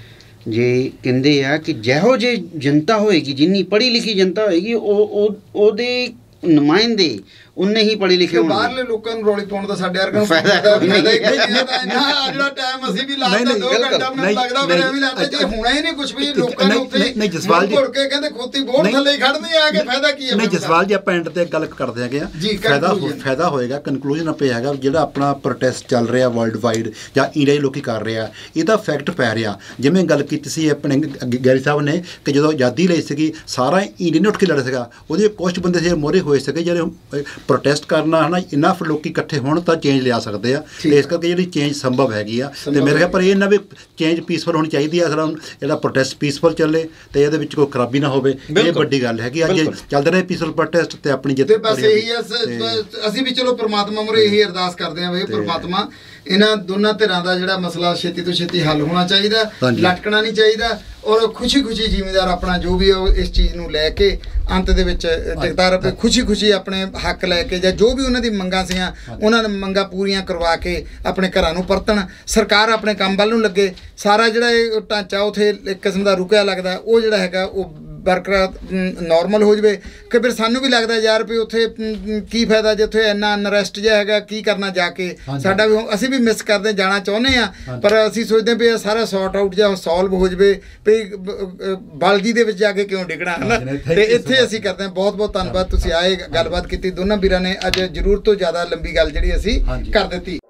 ਜੇ ਕਹਿੰਦੇ ਆ ਕਿ ਜਿਹੋ ਜੇ ਜਨਤਾ ਹੋਏਗੀ, ਜਿੰਨੀ ਪੜ੍ਹੀ ਲਿਖੀ ਜਨਤਾ ਹੋਏਗੀ, ਉਹਦੇ ਨੁਮਾਇੰਦੇ ਉਨੇ ਹੀ ਪੜ੍ਹੇ ਲਿਖੇ ਹੋਣਗੇ। ਬਾਹਰਲੇ ਲੋਕਾਂ ਨੂੰ ਰੌਲੀ ਪਾਉਣ ਦਾ ਸਾਡੇ ਵਰਗਾ ਨੂੰ ਫਾਇਦਾ ਜਿਹੜਾ ਟਾਈਮ ਅਸੀਂ ਵੀ ਲਾਤਾ 2 ਘੰਟਾ ਮੈਨੂੰ ਲੱਗਦਾ ਫਿਰ ਐਵੇਂ ਲੱਗਦਾ ਜੇ ਹੋਣਾ ਹੀ ਨਹੀਂ ਕੁਝ ਵੀ ਲੋਕਾਂ ਨੇ ਉੱਥੇ ਨਹੀਂ ਜਸਵਾਲ ਜੀ ਘੁੜ ਕੇ ਕਹਿੰਦੇ ਖੋਤੀ ਬੋੜ ਥੱਲੇ ਹੀ ਖੜਨੀ ਆ ਕੇ ਫਾਇਦਾ ਕੀ ਹੈ? ਨਹੀਂ ਜਸਵਾਲ ਜੀ ਆਪਾਂ ਐਂਡ ਤੇ ਗੱਲ ਕਰਦੇ ਹੈਗੇ ਆ, ਫਾਇਦਾ ਹੋਏਗਾ। ਕਨਕਲੂਜਨ ਆਪੇ ਹੈਗਾ ਜਿਹੜਾ ਆਪਣਾ ਪ੍ਰੋਟੈਸਟ ਚੱਲ ਰਿਹਾ ਵਰਲਡ ਵਾਈਡ ਜਾਂ ਇੰਡੀਆ 'ਚ ਲੋਕੀ ਕਰ ਰਿਹਾ, ਇਹਦਾ ਫੈਕਟ ਪੈ ਰਿਹਾ। ਜਿਵੇਂ ਗੱਲ ਕੀਤੀ ਸੀ ਆਪਣੇ ਗੈਰੀ ਸਾਹਿਬ ਨੇ ਕਿ ਜਦੋਂ ਆਜ਼ਾਦੀ ਲਈ ਸੀਗੀ ਸਾਰਾ ਇੰਡੀਆ ਨੇ ਉੱਠ ਕੇ ਲੜਿਆ ਸੀਗਾ, ਉਹਦੇ ਕੁਛ ਬੰਦੇ ਸੀ ਮੋਹਰੇ ਹੋਏ ਸੀਗੇ ਜਿਹੜੇ ਪ੍ਰੋਟੈਸਟ ਕਰਨਾ ਹੈ ਨਾ, ਇਨਫ ਲੋਕੀ ਇਕੱਠੇ ਹੋਣ ਤਾਂ ਚੇਂਜ ਲਿਆ ਸਕਦੇ ਆ। ਤੇ ਇਸ ਕਰਕੇ ਜਿਹੜੀ ਚੇਂਜ ਸੰਭਵ ਹੈਗੀ ਆ ਤੇ ਮੇਰੇ ਖਿਆਲ ਪਰ ਇਹ ਨਾ ਵੀ ਚੇਂਜ ਪੀਸਫੁਲ ਹੋਣੀ ਚਾਹੀਦੀ ਆ। ਅਸਲ ਜਿਹੜਾ ਪ੍ਰੋਟੈਸਟ ਪੀਸਫੁਲ ਚੱਲੇ ਤੇ ਇਹਦੇ ਵਿੱਚ ਕੋਈ ਖਰਾਬੀ ਨਾ ਹੋਵੇ, ਇਹ ਵੱਡੀ ਗੱਲ ਹੈਗੀ। ਅੱਜ ਚੱਲਦੇ ਰਹੇ ਪੀਸਫੁਲ ਪ੍ਰੋਟੈਸਟ ਤੇ ਆਪਣੀ ਜਿੱਤ ਬਸ ਇਹੀ ਅਸੀਂ ਵੀ ਚਲੋ ਪ੍ਰਮਾਤਮਾ ਮੂਹਰੇ ਇਹੀ ਅਰਦਾਸ ਕਰਦੇ ਹਾਂ ਵੀ ਪ੍ਰਮਾਤਮਾ ਇਹਨਾਂ ਦੋਨਾਂ ਧਿਰਾਂ ਦਾ ਜਿਹੜਾ ਮਸਲਾ ਛੇਤੀ ਤੋਂ ਛੇਤੀ ਹੱਲ ਹੋਣਾ ਚਾਹੀਦਾ, ਲਟਕਣਾ ਨਹੀਂ ਚਾਹੀਦਾ। ਔਰ ਖੁਸ਼ੀ ਜ਼ਿਮੀਂਦਾਰ ਆਪਣਾ ਜੋ ਵੀ ਇਸ ਚੀਜ਼ ਨੂੰ ਲੈ ਕੇ ਅੰਤ ਦੇ ਵਿੱਚ ਜਗਤਾਰ ਖੁਸ਼ੀ ਆਪਣੇ ਹੱਕ ਲੈ ਕੇ ਜਾਂ ਜੋ ਵੀ ਉਹਨਾਂ ਦੀ ਮੰਗਾਂ ਸੀਆਂ ਉਹਨਾਂ ਨੇ ਮੰਗਾਂ ਪੂਰੀਆਂ ਕਰਵਾ ਕੇ ਆਪਣੇ ਘਰਾਂ ਨੂੰ ਪਰਤਣ। ਸਰਕਾਰ ਆਪਣੇ ਕੰਮ ਵੱਲ ਨੂੰ ਲੱਗੇ। ਸਾਰਾ ਜਿਹੜਾ ਇਹ ਢਾਂਚਾ ਉੱਥੇ ਇੱਕ ਕਿਸਮ ਦਾ ਰੁਕਿਆ ਲੱਗਦਾ ਉਹ ਜਿਹੜਾ ਹੈਗਾ ਉਹ ਬਰਕਰਾਰ ਨਾਰਮਲ ਹੋ ਜਾਵੇ। ਕਿ ਫਿਰ ਸਾਨੂੰ ਵੀ ਲੱਗਦਾ ਯਾਰ ਵੀ ਉੱਥੇ ਕੀ ਫਾਇਦਾ ਜੇ ਉੱਥੇ ਇੰਨਾ ਅਨਰੈਸਟ ਜਿਹਾ ਹੈਗਾ, ਕੀ ਕਰਨਾ ਜਾ ਕੇ। ਸਾਡਾ ਵੀ ਅਸੀਂ ਵੀ ਮਿਸ ਕਰਦੇ ਜਾਣਾ ਚਾਹੁੰਦੇ ਹਾਂ, ਪਰ ਅਸੀਂ ਸੋਚਦੇ ਵੀ ਇਹ ਸਾਰਾ ਸੌਰਟ ਆਊਟ ਜਾਂ ਸੋਲਵ ਹੋ ਜਾਵੇ ਵੀ ਬਲਦੀ ਦੇ ਵਿੱਚ ਜਾ ਕੇ ਕਿਉਂ ਡਿੱਗਣਾ ਹੈ ਨਾ। ਤੇ ਇੱਥੇ ਅਸੀਂ ਕਰਦੇ ਹਾਂ। ਬਹੁਤ ਬਹੁਤ ਧੰਨਵਾਦ ਤੁਸੀਂ ਆਏ, ਗੱਲਬਾਤ ਕੀਤੀ ਦੋਨਾਂ ਵੀਰਾਂ ਨੇ। ਅੱਜ ਜ਼ਰੂਰਤ ਤੋਂ ਜ਼ਿਆਦਾ ਲੰਬੀ ਗੱਲ ਜਿਹੜੀ ਅਸੀਂ ਕਰ ਦਿੱਤੀ।